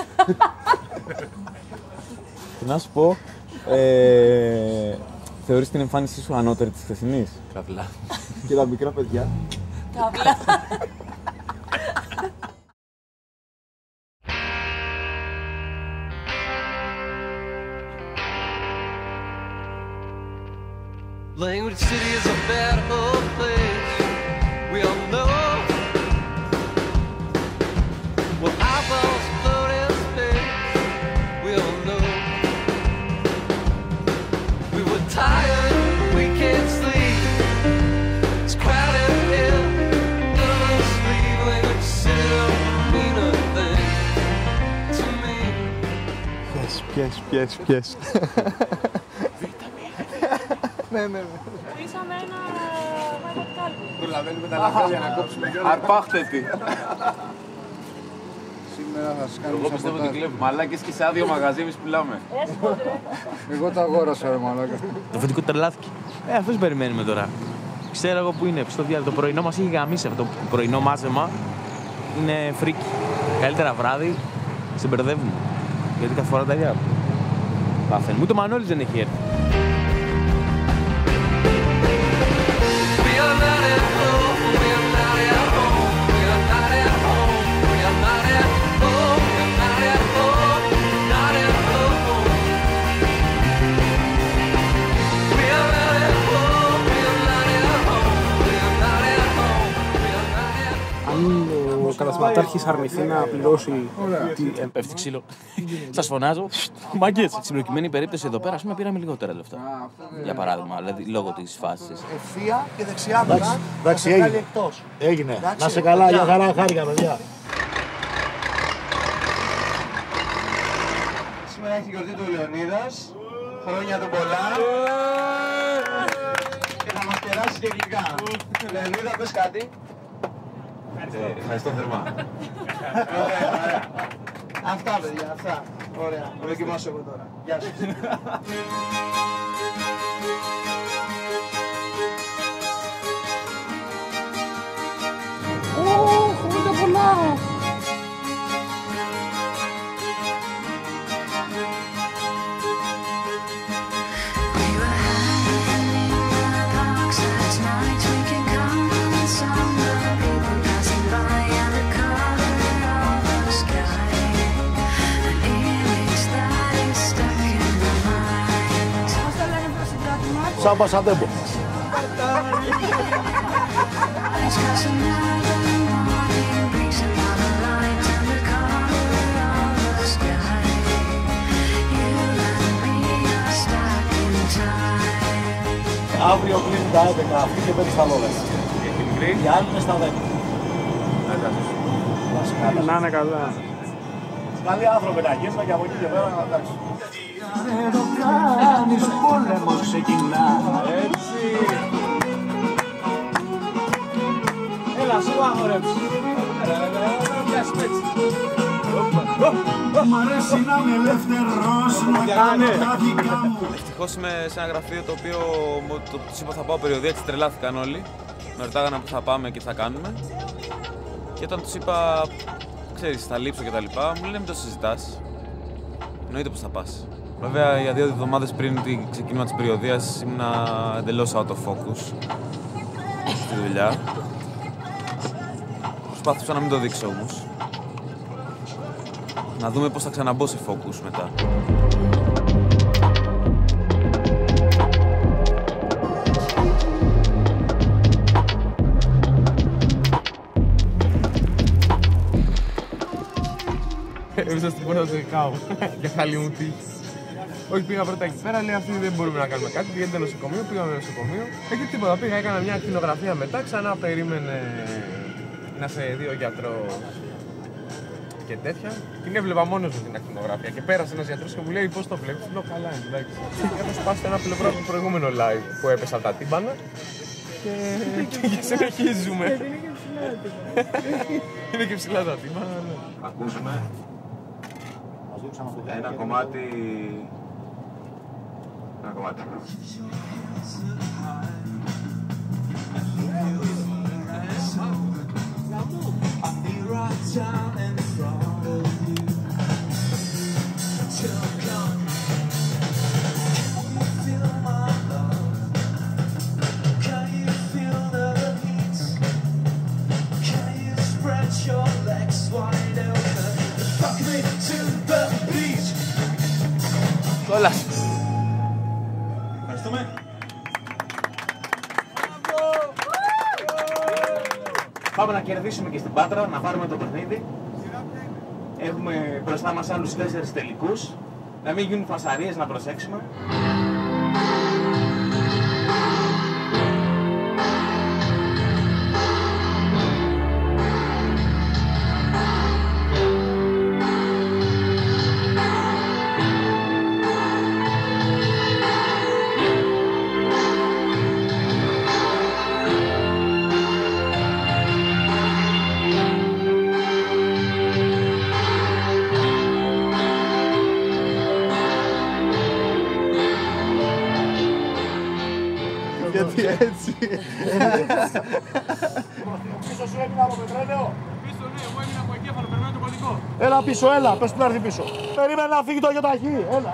Και να σου πω, θεωρείς την εμφάνισή σου ανώτερη της χθεσινής? Καύλα. Και τα μικρά παιδιά. Καύλα. Language City is a bad old place. We all know. Well, eyeballs float in space. We all know. We were tired, we can't sleep. It's crowded here, none of us leave. Language City don't mean a thing to me. Πιες. Ναι. Πήσαμε ένα κάλπι. Προλαβαίνουμε τα λαχτάρια να κόψουμε κιόλας. Αρπάχτετη. Σήμερα θα σας κάνουμε Εγώ πιστεύω ότι κλέβουμε. Μαλάκες και σε άδειο μαγαζί εμείς πουλάμε. Εγώ τα αγόρασα, ρε μαλάκα. Το φετικό τρελάθηκε. Αυτός περιμένουμε τώρα. Ξέρω εγώ που είναι, στο διάλογο. Το πρωινό μας έχει γαμίσει αυτό. Το πρωινό μάζεμα είναι φρίκι. Καλύτερα βράδυ, σε μπερδεύουμε. Γιατί κάθε φορά τα ίδια παθαίνουμε. Ούτε ο Μανώλης δεν έχει έρθει. Ο καταστηματάρχης αρνηθεί να πληρώσει. Πέφτει ξύλο. Σας φωνάζω. Μάγκες. Στην προκειμένη περίπτωση εδώ πέρα, ας πούμε, πήραμε λιγότερα λεφτά. Για παράδειγμα, δηλαδή λόγω της φάσης. Ευθεία και δεξιά. Εντάξει, έγινε. Να σε καλά, για χαρά, χάρηκα, παιδιά. Σήμερα έχει γιορτή του Λεωνίδας. Χρόνια του πολλά. Και θα μας περάσει και γλυκά. Λεωνίδα, πες κάτι. Ευχαριστώ θερμά. Ωραία. Αυτά, παιδιά, αυτά. Ωραία. Θα δοκιμάσω εγώ τώρα. Γεια σας. Χρόνια πολλά. Σάμπα Σαντέμπο. Αύριο κλείνει τα 11, αυτή και πέντε στα 12. Οι άλλοι είναι στα 10. Να είναι καλά. Καλοί άνθρωποι να γίνουμε και από εκεί και πέρα να εντάξει. Εδώ κάνεις πόλεμος ξεκινά. Έτσι. Έλα, σου αγορέψει. Έλα, πιάσουμε έτσι. Μ' αρέσει να είμαι ελεύθερος, να κάνω τα δικά μου. Ευτυχώς είμαι σε ένα γραφείο το οποίο τους είπα θα πάω περιοδία, έτσι τρελάθηκαν όλοι. Με ρωτάγανε πού θα πάμε και τι θα κάνουμε. Και όταν τους είπα, ξέρεις, θα λείψω και τα λοιπά, μου λένε μην το συζητάς. Εννοείται πως θα πας. Βέβαια, για 2 εβδομάδες πριν το ξεκίνημα της περιοδίας ήμουνα εντελώς out of focus στη δουλειά. Προσπάθησα να μην το δείξω όμως. Να δούμε πώς θα ξαναμπω σε focus μετά. Έβρισα στην πόρτα του ΕΚΑΟ για χαλή μου τύχη. Όχι, πήγα πρώτα εκεί πέρα, λέει αυτοί δεν μπορούμε να κάνουμε κάτι. Πηγαίνετε νοσοκομείο, πήγαμε νοσοκομείο. Εκεί τίποτα, πήγα, έκανα μια ακτινογραφία μετά, ξανά περίμενε να σε δει ο γιατρός και τέτοια. Την έβλεπα μόνος μου την ακτινογραφία και πέρασε ένας γιατρός και μου λέει πώς το βλέπεις. Λέω καλά είναι, εντάξει. Είχα σπάσει ένα πλευρό από το προηγούμενο live που έπεσα τα τύμπανα και συνεχίζουμε. Είναι και ψηλά τα τύμπανα. Ακούσουμε ένα κομμάτι. Ένα κομμάτι. Κόλλας. Ευχαριστούμε. Πάμε να κερδίσουμε και στην Πάτρα, να πάρουμε το παιχνίδι. Έχουμε μπροστά μας άλλους 4 τελικούς. Να μην γίνουν φασαρίες, να προσέξουμε. Γιατί έτσι. Πίσω σου έμεινα από πετρέλαιο. Πίσω, ναι, εγώ έμεινα από εγκέφαλο, περνάω το κωδικό. Έλα πίσω, έλα, πες του να έρθει πίσω. Περίμενε να φύγει το γιοταχή. Έλα.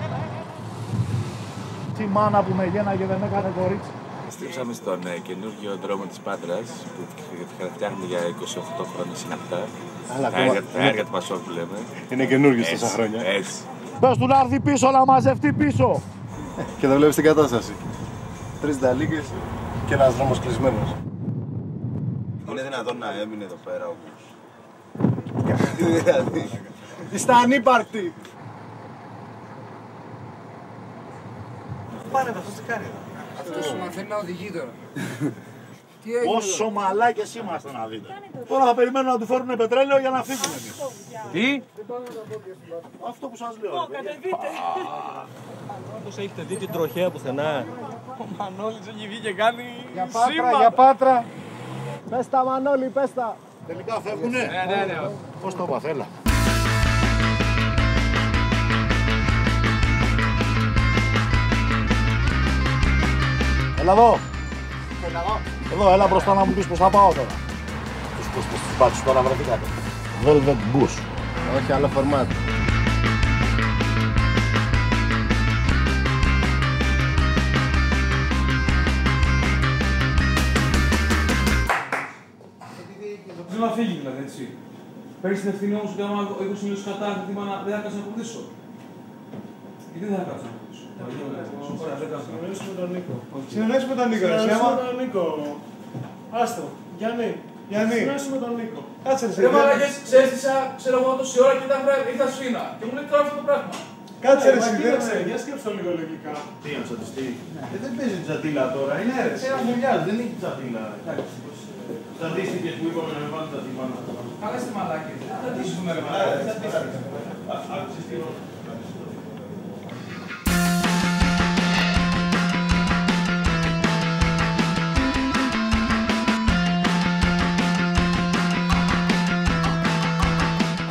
Τι μάνα που με γέναγε δεν έκανε κορίτσι. Στρίψαμε στον καινούργιο δρόμο της Πάτρας που φτιάχνει για 28 χρόνια συναπτά. Τα έργα του Πασόκ που λέμε. Είναι καινούργιος τόσα χρόνια. Έτσι. Πες του να έρθει πίσω, να μαζευτεί πίσω. Και δεν βλέπεις την κατάσταση. 3 νταλίκες και ένας δρόμος κλεισμένος. Είναι δυνατόν να έμεινε εδώ πέρα όμως. Είστε ανύπαρκτοι. Πάνε αυτό τι κάνει εδώ. Αυτό σου μαθαίνει να οδηγεί τώρα. Πόσο μαλάκες είμαστε να δείτε. Τώρα θα περιμένουμε να του φέρουν πετρέλαιο για να φύγουμε εμείς. Τι? Αυτό που σας λέω. Κατεβείτε. Πώς έχετε δει την τροχέα πουθενά. Ο Μανώλης έχει βγει και κάνει Για Πάτρα, για Πάτρα. Πες τα Μανώλη, πες τα. Τελικά φεύγουνε. Ναι. Πώς το είπα, έλα. Έλα εδώ. Εδώ, έλα μπροστά να μου πεις πως θα πάω τώρα. Τους μπάτσους τώρα βρεθήκατε. Velvet Bush. Όχι, άλλο φορμάτ. Θέλω να φύγει δηλαδή, έτσι. Παίρνεις την ευθύνη όμως ότι άμα ο 20 μιλούς κατά δεν θα κάτσω να κουρδίσω. Γιατί δεν θα κάτσω να κουρδίσω. Συνεννοήσουμε τον Νίκο. Συνεννοήσουμε τον Νίκο. Συνεννοήσουμε τον Νίκο. Άστο. Γιάννη. Συνεννοήσουμε τον Νίκο. Κάτσε ρε. Ρε μαλάκες, ξέστησα, ξέρω εγώ τόση ώρα και ήρθα σφίνα. Και μου λέει τώρα αυτό το πράγμα. Κάτσε ρε, κοίταξε. Για σκέψου το λίγο λογικά. Τι είναι ψατιστή. Δεν παίζει τζατίλα τώρα, είναι αίρεση. Ένα δουλειάς, δεν έχει τζατίλα. Στατίστηκες που είπαμε να με βάλουν τα τιμάνα. Καλά είστε μαλάκες. Στατίστηκουμε ρε μαλάκες. Άκουσες τι ρόλο.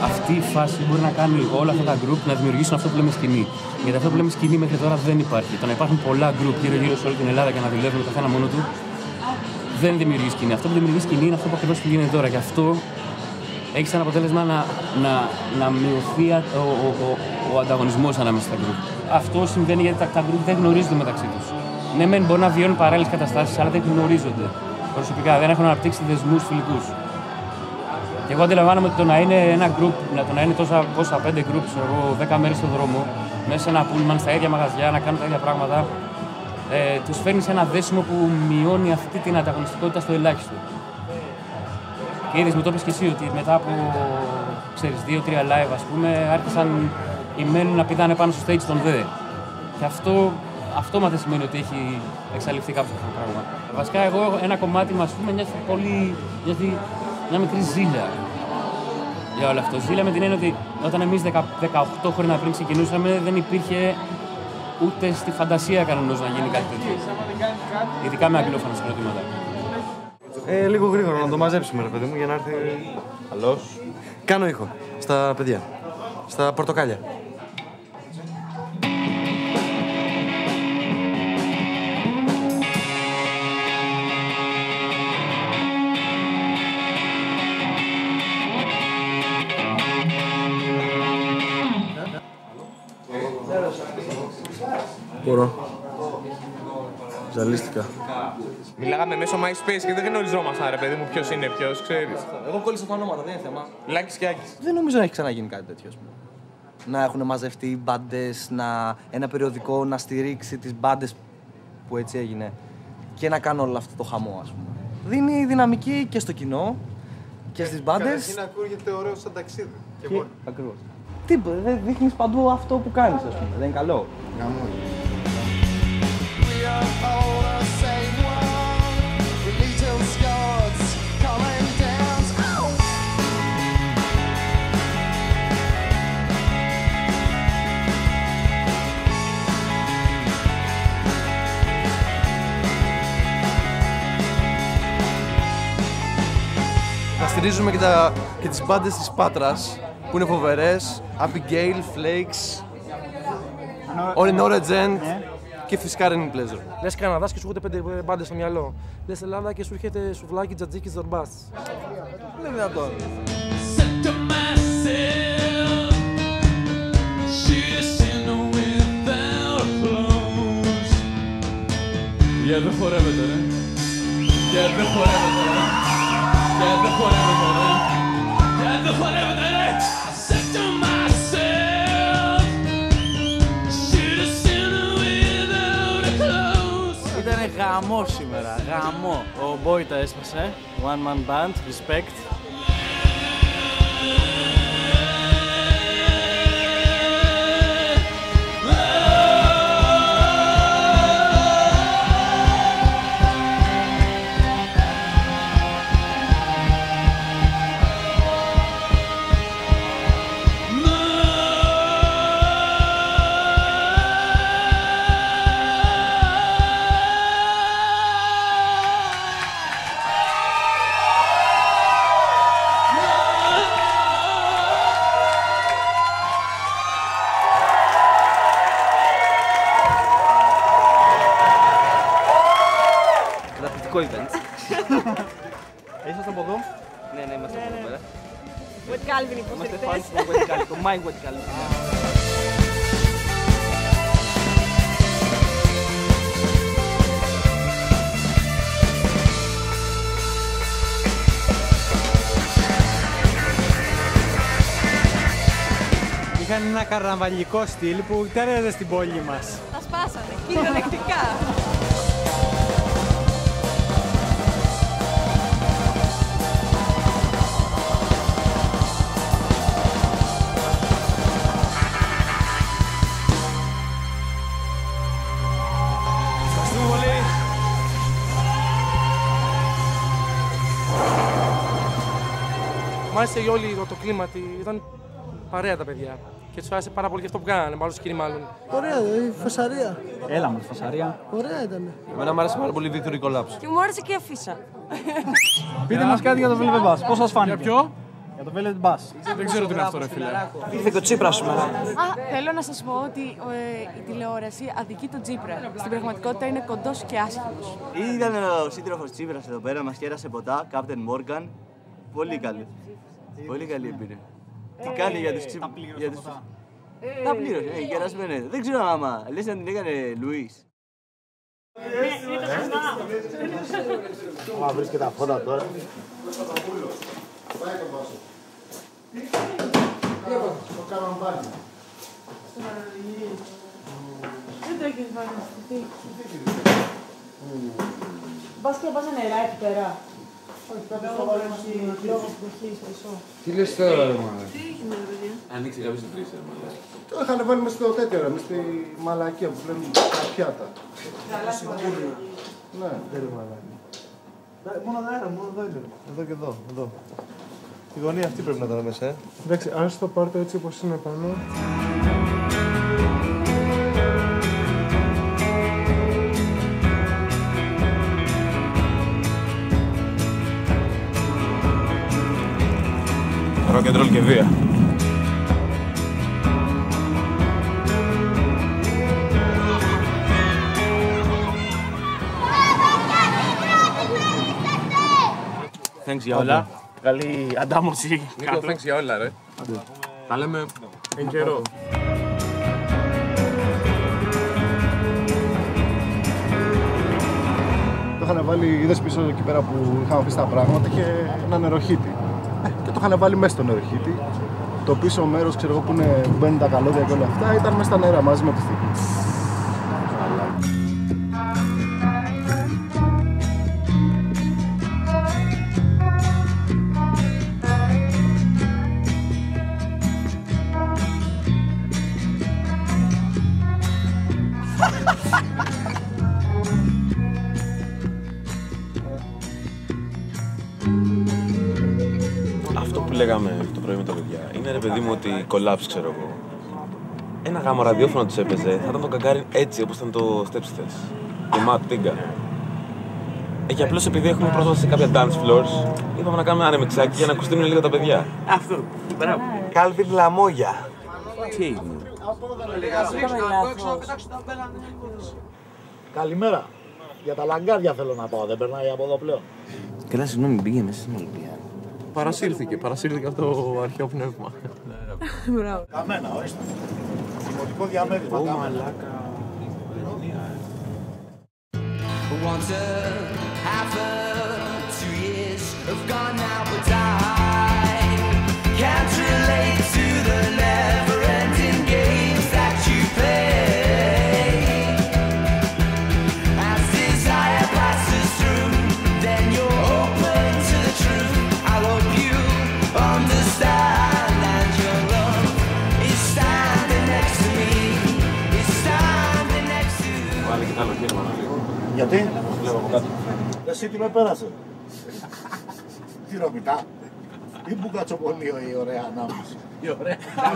αυτή η φάση μπορεί να κάνει όλα αυτά τα group να δημιουργήσουν αυτό που λέμε σκηνή. Γιατί αυτό που λέμε σκηνή μέχρι τώρα δεν υπάρχει. Το να υπάρχουν πολλά group γύρω-γύρω σε όλη την Ελλάδα και να δουλεύουν το καθένα μόνο του δεν δημιουργεί σκηνή. Αυτό που δημιουργεί σκηνή είναι αυτό που ακριβώς γίνεται τώρα. Γι' αυτό έχει σαν αποτέλεσμα να μειωθεί ο ανταγωνισμός ανάμεσα στα group. Αυτό συμβαίνει γιατί τα group δεν γνωρίζονται μεταξύ τους. Ναι, μεν μπορεί να βιώνουν παράλληλες καταστάσεις, αλλά δεν γνωρίζονται προσωπικά, δεν έχουν αναπτύξει δεσμούς φιλικούς. Και εγώ αντιλαμβάνομαι ότι το να είναι ένα group, το να είναι τόσα 5 group, 10 μέρες στον δρόμο, μέσα σε ένα pullman, στα ίδια μαγαζιά, να κάνουν τα ίδια πράγματα, τους φέρνει σε ένα δέσιμο που μειώνει αυτή την ανταγωνιστικότητα στο ελάχιστο. Και είδες, μου το είπες και εσύ, ότι μετά από 2-3 live, ας πούμε, άρχισαν οι μεν να πηδάνε πάνω στο stage των δε. Και αυτό αυτόματα σημαίνει ότι έχει εξαλειφθεί κάποιο αυτό το πράγμα. Βασικά, εγώ ένα κομμάτι μου, ας πούμε, νιώθει μια μικρή ζήλια για όλο αυτό. Ζήλια με την έννοια ότι όταν εμείς 18 χρόνια πριν ξεκινούσαμε, δεν υπήρχε ούτε στη φαντασία κανονός να γίνει κάτι τέτοιο. Ειδικά με αγγλόφωνα συγκροτήματα. Λίγο γρήγορα να το μαζέψουμε, ρε παιδί μου, για να έρθει. Καλώς. Κάνω ήχο στα παιδιά. Στα πορτοκάλια. Μπορώ. Ζαλίστηκα. Μιλάγαμε μέσω MySpace και δεν γνωριζόμασταν, ρε παιδί μου, ποιος είναι ποιος, ξέρεις. Εγώ κόλλησα τα ονόματα, δεν είναι θέμα. Λάκης και Άκης. Δεν νομίζω να έχει ξαναγίνει κάτι τέτοιο, ας πούμε. Να έχουν μαζευτεί μπάντες, ένα περιοδικό να στηρίξει τις μπάντες που έτσι έγινε και να κάνουν όλο αυτό το χαμό, ας πούμε. Δίνει δυναμική και στο κοινό και στις μπάντες. Καταρχήν ακούγεται ωραίο σαν ταξίδι. Και μόνο. Ακριβώς. Τίποτα, δεν δείχνεις παντού αυτό που κάνεις, ας πούμε. Δεν είναι καλό. Να στηρίζουμε και τις μπάντες της Πάτρας που είναι φοβερές. Abigail, Flakes, All in Origin και φυσικά Raining Pleasure. Λες Καναδάς και σου έρχονται 5 μπάντες στο μυαλό. Λες Ελλάδα και σου έρχεται σουβλάκι, τζατζίκι, ζορμπάς. Δεν είναι δυνατόν. Για δεν χορεύεται, ρε. Για δεν χορεύεται, ρε. Για δεν χορεύεται, ρε. Για δεν χορεύεται, ρε. Ήτανε γαμό σήμερα, γαμό. Ο Boy τα έσπασε, one man band, respect. Είσαστε από εδώ? Ναι, είμαστε από εδώ πέρα. Wet Calvin Είμαστε υποστηρικτές. fans του Wet Calvin, το My Wet Calvin. Είχαν ένα καρναβαλικό στυλ που τέριαζε στην πόλη μας. Τα σπάσανε, κυριολεκτικά. Μ' άρεσε όλη το κλίμα, ήταν παρέα τα παιδιά. Και τους άρεσε πάρα πολύ και αυτό που κάνανε, μάλλον σκηνή μάλλον. Ωραία, η φασαρία. Έλα με τη φασαρία. Ωραία ήταν. Εμένα μου άρεσε πάρα πολύ η Victory Collapse. Και μου άρεσε και η αφίσα. Πείτε μας κάτι για το Velvet Bass, πώς σας φάνηκε? Για ποιο? Για το Velvet Bass. Δεν ξέρω τι είναι αυτό, ρε φίλε. Ήρθε και ο Τσίπρας σήμερα. Θέλω να σας πω ότι η τηλεόραση αδικεί τον Τσίπρα. Στην πραγματικότητα είναι κοντός και άσχημος. Ήταν ο σύντροφος Τσίπρας εδώ πέρα, μας κέρασε ποτά, Captain Morgan. Πολύ καλή. Πολύ καλή εμπειρία. Τι κάνει για τους Τσίπρας. Τα πλήρωσε, κερασμένες. Δεν ξέρω άμα, λες να την έκανε Λουίς. Άμα βρεις και τα φώτα τώρα. Το καναμπάλι. Δεν το έχεις βάλει στη θήκη. Πας και πας νερά εκεί πέρα. Τι λες τώρα, ρε μάνα. Τι έγινε, ρε παιδιά. Ανοίξει κάποιος την φρύση, ρε μάνα. Το είχαν βάλει μες στο τέτοιο, μες στη μαλακία που λέμε τα πιάτα. Ναι, δεν είναι μαλακία. Μόνο εδώ είναι. Εδώ και εδώ. Εδώ. Η γωνία αυτή πρέπει να ήταν μέσα, Εντάξει, ας το πάρτε έτσι όπως είναι πάνω. Rock and roll και βία. Thanks για όλα. Καλή αντάμωση. Νίκο, thanks για όλα, ρε. Τα λέμε εν καιρό. Το είχαν βάλει, είδες πίσω εκεί πέρα που είχαμε αφήσει τα πράγματα και ένα νεροχύτη. Και το είχαν βάλει μέσα στο νεροχύτη. Το πίσω μέρος, ξέρω εγώ, που μπαίνουν τα καλώδια και όλα αυτά, ήταν μέσα στα νερά μαζί με τη θήκη. Αυτό που λέγαμε το πρωί με τα παιδιά είναι, ρε παιδί μου, ότι collapse, ξέρω εγώ. Ένα γάμο ραδιόφωνο τους έπαιζε, θα ήταν το Γκαγκάριν έτσι όπως ήταν το Stepsisters. Γεμάτο τίγκα. Και απλώς επειδή έχουμε πρόσβαση σε κάποια dance floors, είπαμε να κάνουμε ένα ρεμιξάκι για να ακουστούν λίγο τα παιδιά. Αυτό. Μπράβο. Κάλβιν Λαμόγια. Τι έγινε. Καλημέρα. Για τα λαγκάδια θέλω να πάω, δεν περνάει από εδώ πλέον. Καλά, συγγνώμη, πήγε μέσα στην Ολυμπία. Παρασύρθηκε αυτό το αρχαίο πνεύμα. Μπράβο. Καμένα, ορίστε. Δημοτικό διαμέρισμα. Μαλάκα. Once half of 2 years have gone now, but I can't relate to the never-ending games that you play. As desire passes through, then you're open to the truth. I hope you understand that your love is standing next to me. Is standing next to me. Πάλι και τα άλλο χέρι, Μανώλη. Γιατί? Βλέπω από κάτω. Εσύ τι με πέρασε. Τι ρομιτά. Ή που κατσοπονείο η ωραία ανάμεση. Η ωραία.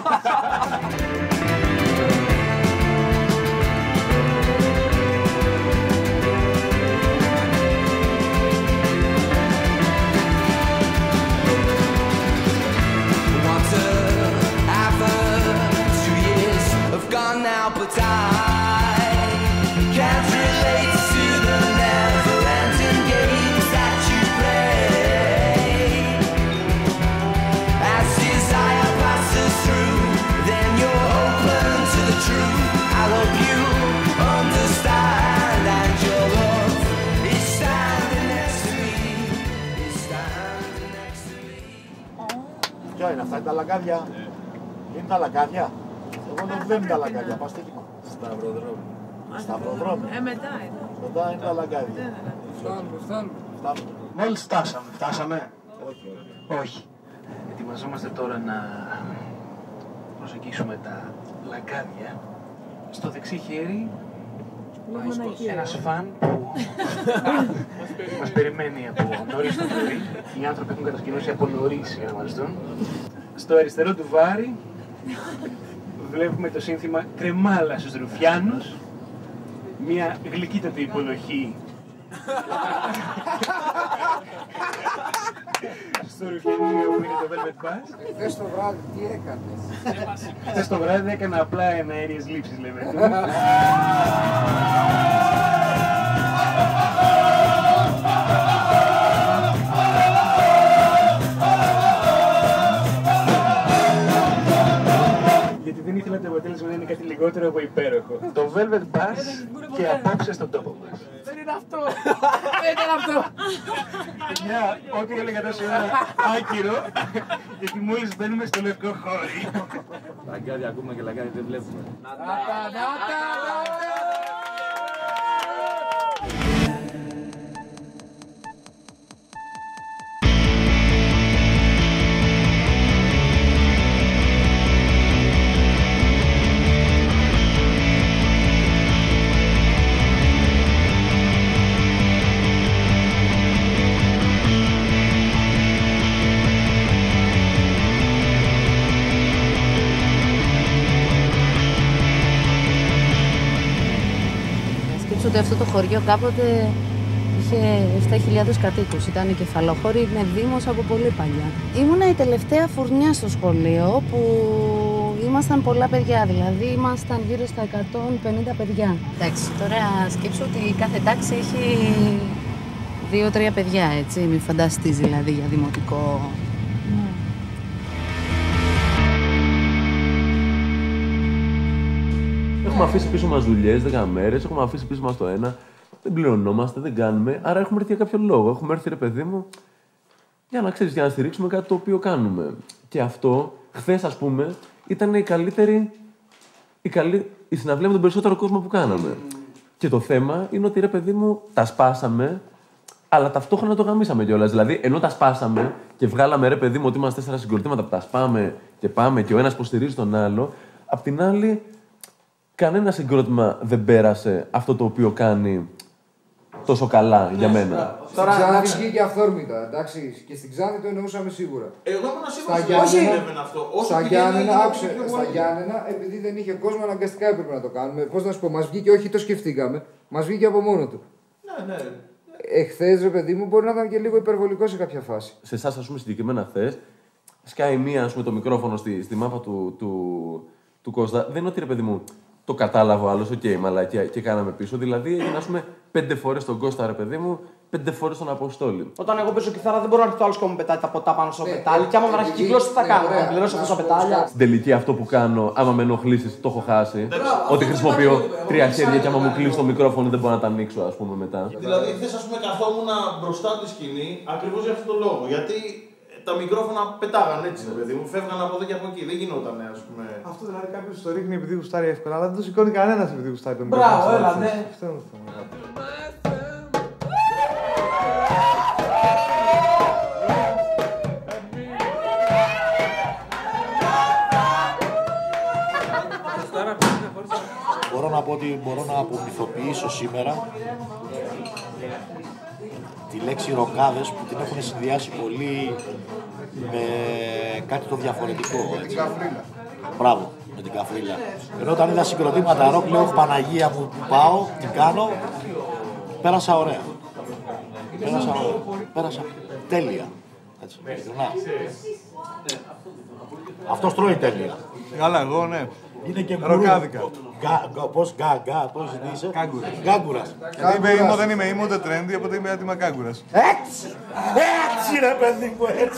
Ποια είναι αυτά, είναι τα λαγκάδια. Είναι τα λαγκάδια. Εγώ δεν είναι τα λαγκάδια, πάω στοίχημα. Σταυροδρόμι. Σταυροδρόμι. Μετά είναι. Μετά είναι τα λαγκάδια. Φτάνουμε. Μόλις φτάσαμε. Όχι. Ετοιμαζόμαστε τώρα να προσεγγίσουμε τα λαγκάδια. Στο δεξί χέρι ένας φαν που μας περιμένει από νωρίς το πρωί. Οι άνθρωποι έχουν κατασκηνώσει από νωρίς για να μας δουν. Στο αριστερό του βάρη βλέπουμε το σύνθημα «Κρεμάλα στους Ρουφιάνους». Μια γλυκύτατη υποδοχή στο Ρουχενείο που είναι το Velvet Bass. Χθες το βράδυ τι έκανες? Χθες το βράδυ έκανα απλά εναέριες λήψεις, λέμε. Γιατί δεν ήθελα το αποτέλεσμα να είναι κάτι λιγότερο από υπέροχο. Το Velvet Bass και απόψε στον τόπο μας. Δεν είναι αυτό! Δεν ήταν αυτό! Μια, ό,τι έλεγα τόσο ώρα άκυρο, γιατί μόλις μπαίνουμε στο λευκό χώρι. Λαγκάδι ακούμε και λαγκάδι δεν βλέπουμε. Ότι αυτό το χωριό κάποτε είχε 7.000 κατοίκους, ήταν κεφαλόχωρη, είναι δήμος από πολύ παλιά. Ήμουνα η τελευταία φουρνιά στο σχολείο που ήμασταν πολλά παιδιά, δηλαδή ήμασταν γύρω στα 150 παιδιά. Εντάξει, τώρα σκέψου ότι κάθε τάξη έχει 2-3 παιδιά, έτσι, μην φανταστείς δηλαδή για δημοτικό. Έχουμε αφήσει πίσω μας δουλειές, 10 μέρες, έχουμε αφήσει πίσω μας το ένα, δεν πληρωνόμαστε, δεν κάνουμε, άρα έχουμε έρθει για κάποιο λόγο. Έχουμε έρθει, ρε παιδί μου, για να ξέρεις, για να στηρίξουμε κάτι το οποίο κάνουμε. Και αυτό, χθες, ας πούμε, ήταν η καλύτερη, η συναυλία με τον περισσότερο κόσμο που κάναμε. Και το θέμα είναι ότι, ρε παιδί μου, τα σπάσαμε, αλλά ταυτόχρονα το γαμίσαμε κιόλας. Δηλαδή, ενώ τα σπάσαμε και βγάλαμε, ρε παιδί μου, ότι είμαστε 4 συγκροτήματα που τα σπάμε και πάμε και ο ένας υποστηρίζει τον άλλο, απ' την άλλη. Κανένα συγκρότημα δεν πέρασε αυτό το οποίο κάνει τόσο καλά για μένα. Τώρα Ξάνθη βγήκε αυθόρμητα, εντάξει, και στην Ξάνθη το εννοούσαμε σίγουρα. Εγώ ήμουν σίγουρος ότι δεν συνέβαινε αυτό. Στα Γιάννενα, επειδή δεν είχε κόσμο, αναγκαστικά έπρεπε να το κάνουμε. Πώς να σου πω, μας βγήκε, όχι το σκεφτήκαμε, μας βγήκε από μόνο του. Ναι. Εχθές, ρε παιδί μου, μπορεί να ήταν και λίγο υπερβολικό σε κάποια φάση. Σε εσάς, ας πούμε, συγκεκριμένα χθες, σκάει μία, ας πούμε, το μικρόφωνο στη μάπα του Κώστα. Δεν είναι ότι, ρε παιδί μου, το κατάλαβε ο άλλος, μαλακία, και κάναμε πίσω. Δηλαδή, έγινε, ας πούμε, 5 φορές τον Κώστα, ρε παιδί μου, 5 φορές τον Αποστόλη. Όταν εγώ παίζω κιθάρα, δεν μπορώ να έρθει το άλλο και μου πετάει τα ποτά πάνω στο πετάλι. Και άμα με έχει κυκλώσει, τι θα κάνω, να πληρώσω αυτά τα πετάλια. Στην τελική, αυτό που κάνω, άμα με ενοχλήσεις, το έχω χάσει. Ότι χρησιμοποιώ 3 χέρια και άμα μου κλείσει το μικρόφωνο, δεν μπορώ να τα ανοίξω, ας πούμε, μετά. Δηλαδή, χθες, ας πούμε, καθόμουν μπροστά από τη σκηνή ακριβώς για αυτό το λόγο. Γιατί τα μικρόφωνα πετάγαν έτσι, παιδί μου, φεύγαν από εδώ και από εκεί. Δεν γινόταν, ας πούμε. Αυτό δηλαδή κάποιος το ρίχνει επειδή γουστάρει εύκολα, αλλά δεν το σηκώνει κανένας επειδή γουστάρει τον μικρόφωνο. Μπράβο, έλα, ναι. Αυτό είναι το θέμα. Μπορώ να πω ότι μπορώ να απομυθοποιήσω σήμερα τη λέξη ροκάδες που την έχουν συνδυάσει πολύ με κάτι το διαφορετικό. Με την καφρίλα. Μπράβο, με την καφρίλα. Ενώ όταν είδα συγκροτήματα ροκ, λέω Παναγία μου που πάω, τι κάνω, πέρασα ωραία. Πέρασα τέλεια. Έτσι, αυτός τρώει τέλεια. Καλά, εγώ ναι. Είναι και ροκάδικα. Πώς είσαι? Γκάγκουρας. Δεν είμαι ήμουν ούτε trendy, οπότε είμαι έτοιμα γκάγκουρας. Έτσι! Έτσι ρε παιδί μου, έτσι!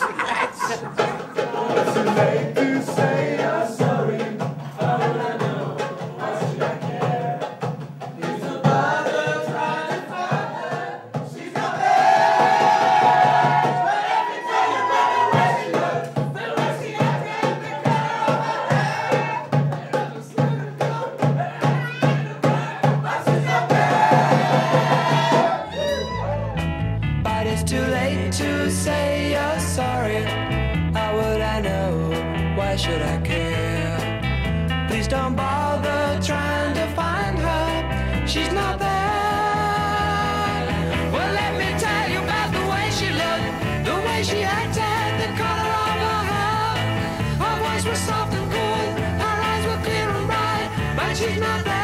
Should I care? Please don't bother trying to find her. She's not there. Well, let me tell you about the way she looked, the way she acted, the color of her hair. Her voice was soft and cool, her eyes were clear and bright, but she's not there.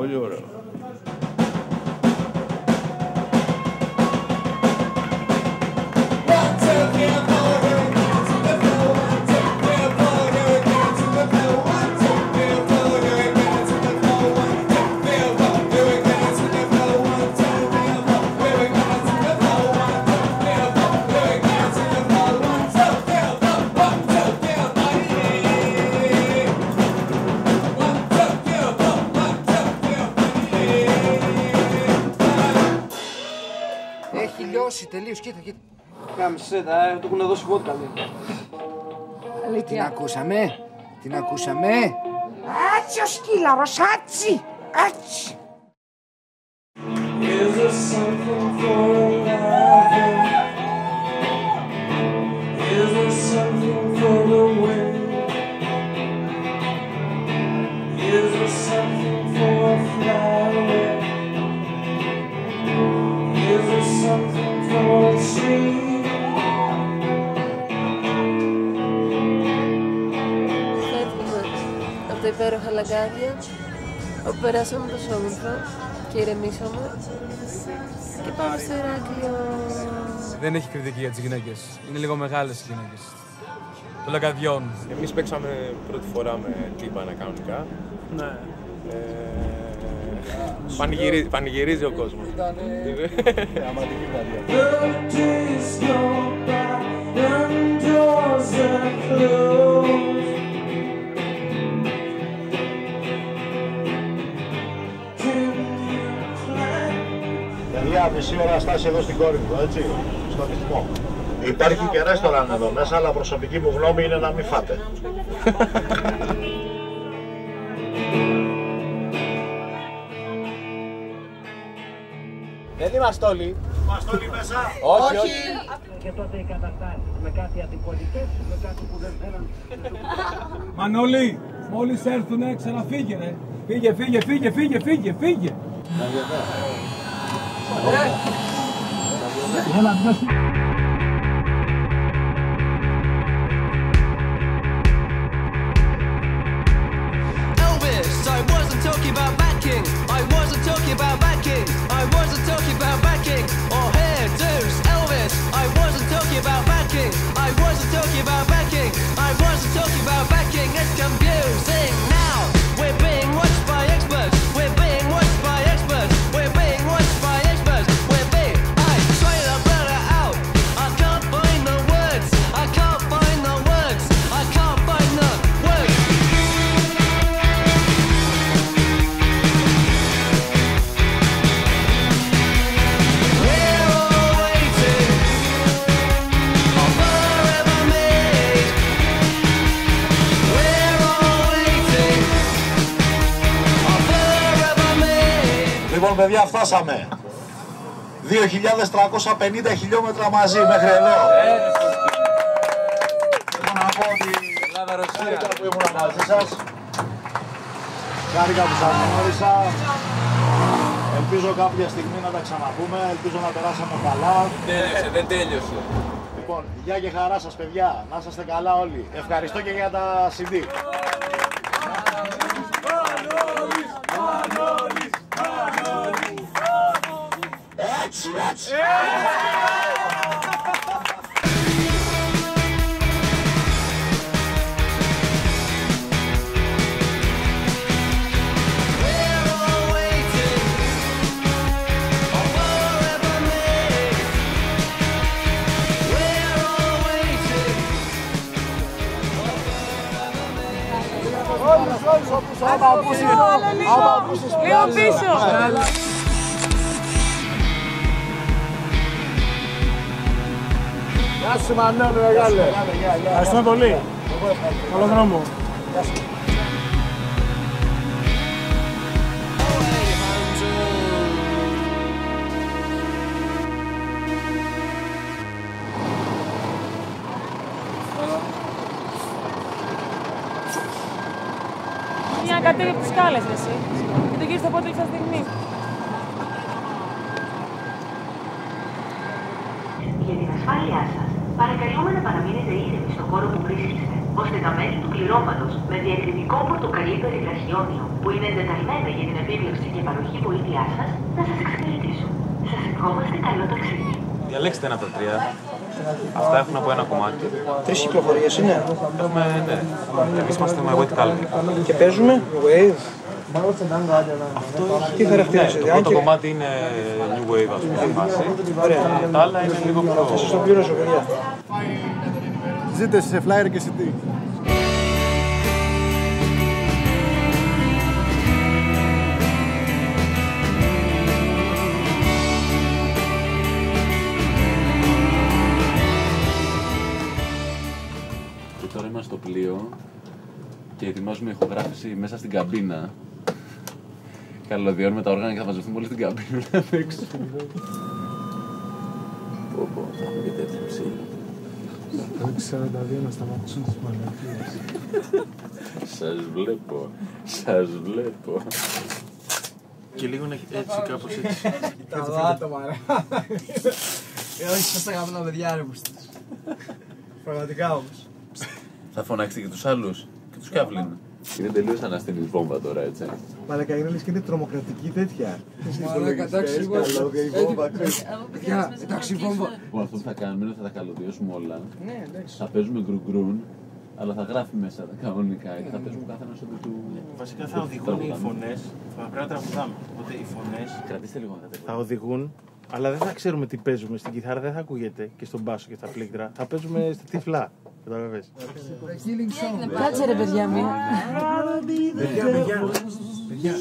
Πολύ ωραίο. Τελείως, κοίτα. Κάμισε τα, του έχουν δώσει βότκα, λέει. Την ακούσαμε. Άτσι ο σκύλαρος, άτσι. Is there something for laughing? Is there something for the wind? Is there something for a flower? Is there something for a tree? Φεύγουμε από τα υπέροχα λαγκάδια, όπου περάσαμε τόσο όμορφα και ηρεμήσαμε και πάμε στο Ηράκλειο. Δεν έχει κριτική για τις γυναίκες. Είναι λίγο μεγάλες οι γυναίκες. Των λαγκαδιών. Εμείς παίξαμε πρώτη φορά με τύμπανα κανονικά. Ναι. Πανηγυρίζει ο κόσμος. Αματική βραδιά. Παιδιά, μισή ώρα στάση εδώ στην κόρη μου, έτσι, στο ρυθμό. Υπάρχει και ρέστοραν εδώ μέσα, αλλά προσωπική μου γνώμη είναι να μην φάτε. Δεν είμαστε όλοι. Είμαστε όλοι μέσα. Όχι. Και τότε οι καταστάσεις με κάτι αντιπολιτές, με κάτι που δεν θέλαν. Μανώλη, μόλις έρθουνε ξαναφύγε ρε. Φύγε. Elvis, I wasn't talking about backing. I wasn't talking about backing. I wasn't talking about backing. Or hairdos, Elvis. I wasn't talking about backing. I wasn't talking about backing. I wasn't talking about backing. It's confusing now. We're being watched by experts. We're being watched by experts. We're being watched by experts. We're being. I try to blur it out. I can't find the words. I can't find the words. I can't find the words. We're all waiting for forever made. We're all waiting for forever made. Λοιπόν, παιδιά, φτάσαμε. 2.350 χιλιόμετρα μαζί μέχρι εδώ. Θέλω να πω ότι χάρηκα που ήμουν μαζί σας. Χάρηκα που σας γνώρισα. Ελπίζω κάποια στιγμή να τα ξαναπούμε. Ελπίζω να περάσαμε καλά. Δεν τέλειωσε. Λοιπόν, γεια και χαρά σας, παιδιά. Να είσαστε καλά όλοι. Ευχαριστώ και για τα CD. Έτσι. Λίγο πίσω. Γεια σου Μανώλη, μεγάλε. Ευχαριστούμε πολύ. Καλό δρόμο. Μια κατέβει από τις σκάλες, εσύ. Και το γύρω στο πόδι της στιγμής. Για την ασφάλειά σας, Παρακαλούμε να παραμείνετε ήρεμοι στον χώρο που βρίσκεστε, ώστε τα μέλη του πληρώματος με διακριτικό πορτοκαλί περιγραχιόνιο που είναι εντεταλμένα για την επίβλεψη και παροχή βοήθειά σας να σας εξυπηρετήσουν. Σας ευχόμαστε καλό ταξίδι. Διαλέξτε ένα από τα τρία. Αυτά έχουν από ένα κομμάτι. 3 κυκλοφορίες είναι. Έχουμε, ναι. Εμείς είμαστε με Wet Calvin. Και παίζουμε Wave. Τι χαρακτηρίζει, το πρώτο κομμάτι είναι New Wave, ας πούμε, φάση. Τα άλλα είναι λίγο πιο... Θα σας το πληρώσω, παιδιά. Ζείτε σε flyer και CD. Και τώρα είμαστε στο πλοίο και ετοιμάζουμε ηχογράφηση μέσα στην καμπίνα. Καλωδιώνουμε τα όργανα και θα μαζευτούμε όλοι στην καμπίνα να παίξουμε. Πω, θα έχουμε και τέτοια ψήλα. Το 42 να σταματήσουν τις μαλακίες. Σας βλέπω. Και λίγο να έχει έτσι, κάπως έτσι. Τα άτομα, ρε. Όχι, σας αγαπητά παιδιά, ρε πουστές. Πραγματικά όμως. Θα φωνάξετε και τους άλλους και τους Καύλιν. Είναι τελείως αναστηνής βόμβα τώρα, έτσι. Μαλάκα, είναι λες και είναι τρομοκρατική τέτοια. Μαλάκα, εντάξει, βόμβα. Εντάξει, βόμβα. Αυτό που θα κάνουμε είναι θα τα καλωδιώσουμε όλα. Ναι, εντάξει. Θα παίζουμε γκρουγκρούν, αλλά θα γράφει μέσα τα κανονικά και θα παίζουμε καθένας ό,τι του. Βασικά θα οδηγούν οι φωνές, θα πρέπει να τραγουδάμε. Οπότε οι φωνές Κρατήστε λίγο θα οδηγούν, αλλά δεν θα ξέρουμε τι παίζουμε. Στην κιθάρα δεν θα ακούγεται και στον μπάσο και στα πλήκτρα. Θα παίζουμε στα τυφλά. Καταλαβες. Κάτσε ρε παιδιά μία. Παιδιά.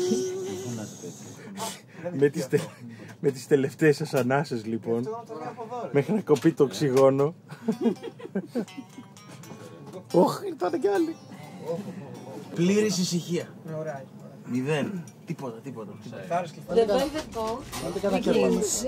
Με τις τελευταίες σας ανάσες λοιπόν, μέχρι να κοπεί το οξυγόνο. Όχι, ήρθανε κι άλλοι. Πλήρης ησυχία. 0. Τίποτα. The Velvet Ball begins.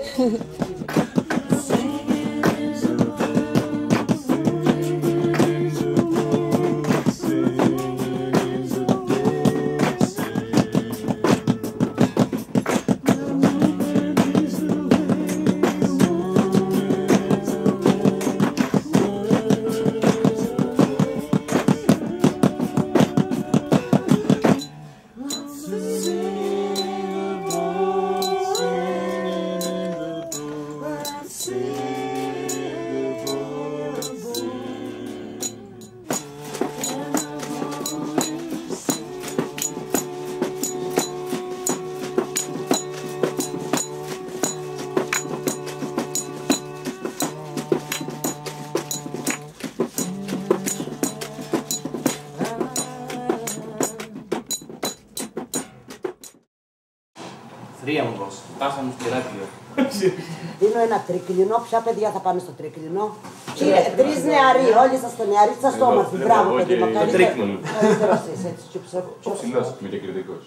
Τρία μου δώσει. Φτάσαμε στο Ηράκλειο. Δίνω ένα τρίκλινο. Ποια παιδιά θα πάνε στο τρίκλινο? 3 νεαροί, όλοι σας νεαροί, είσαστε όμορφοι. Μπράβο, παιδί μου. Το τρίκλινο. Καλύτερος είσαι, έτσι και Ο ψηλός, είμαι και κριτικός.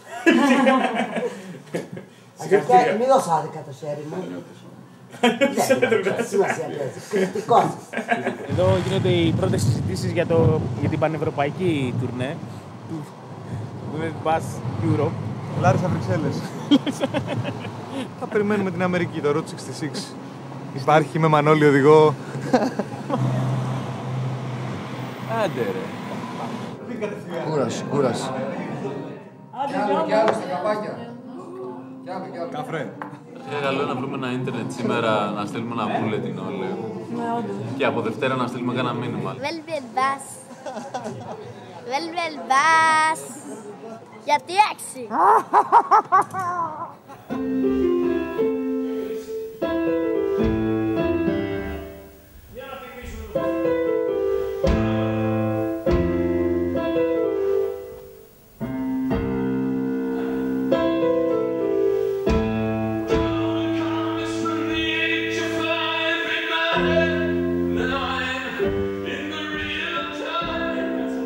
Μην δώσω άδικα το χέρι μου. Σημασία παίζει. Κριτικός. Εδώ γίνονται οι πρώτες συζητήσεις για την πανευρωπαϊκή τουρνέ του Bus Europe. Λάρισα Βρυξέλλες. Θα περιμένουμε την Αμερική, το Route 66. Υπάρχει με Μανώλη οδηγό. Άντε ρε. Κούραση. Κι άλλο στα καπάκια. Καφρέ. Καλό να βρούμε ένα ίντερνετ σήμερα να στείλουμε ένα bulletin όλοι. Και από Δευτέρα να στείλουμε κανένα μήνυμα. Velvet Bus. Velvet Bus. Γιατί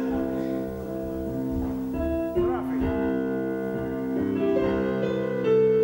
6?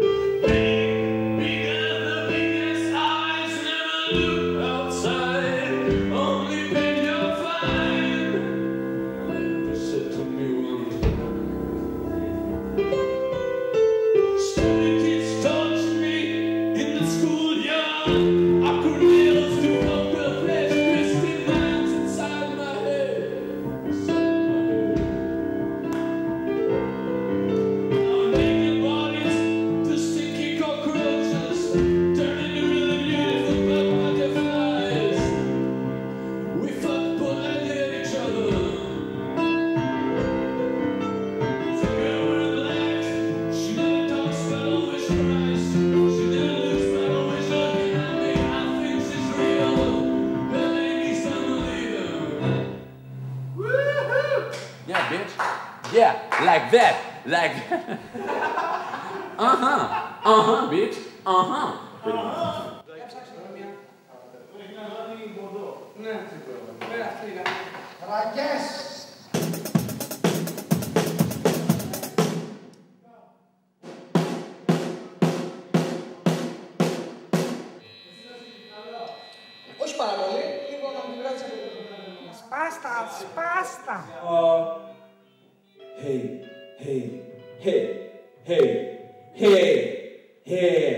like that, like bitch, Όχι πάρα πολύ, λίγο να μου βγάλεις από Σπάστα, σπάστα. Hey, hey, hey, hey, hey, hey,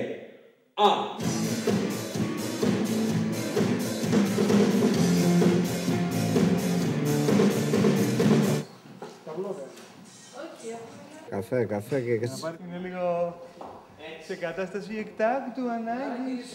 Καφέ και... Να πάρει είναι λίγο σε κατάσταση εκτάκτου ανάγκης.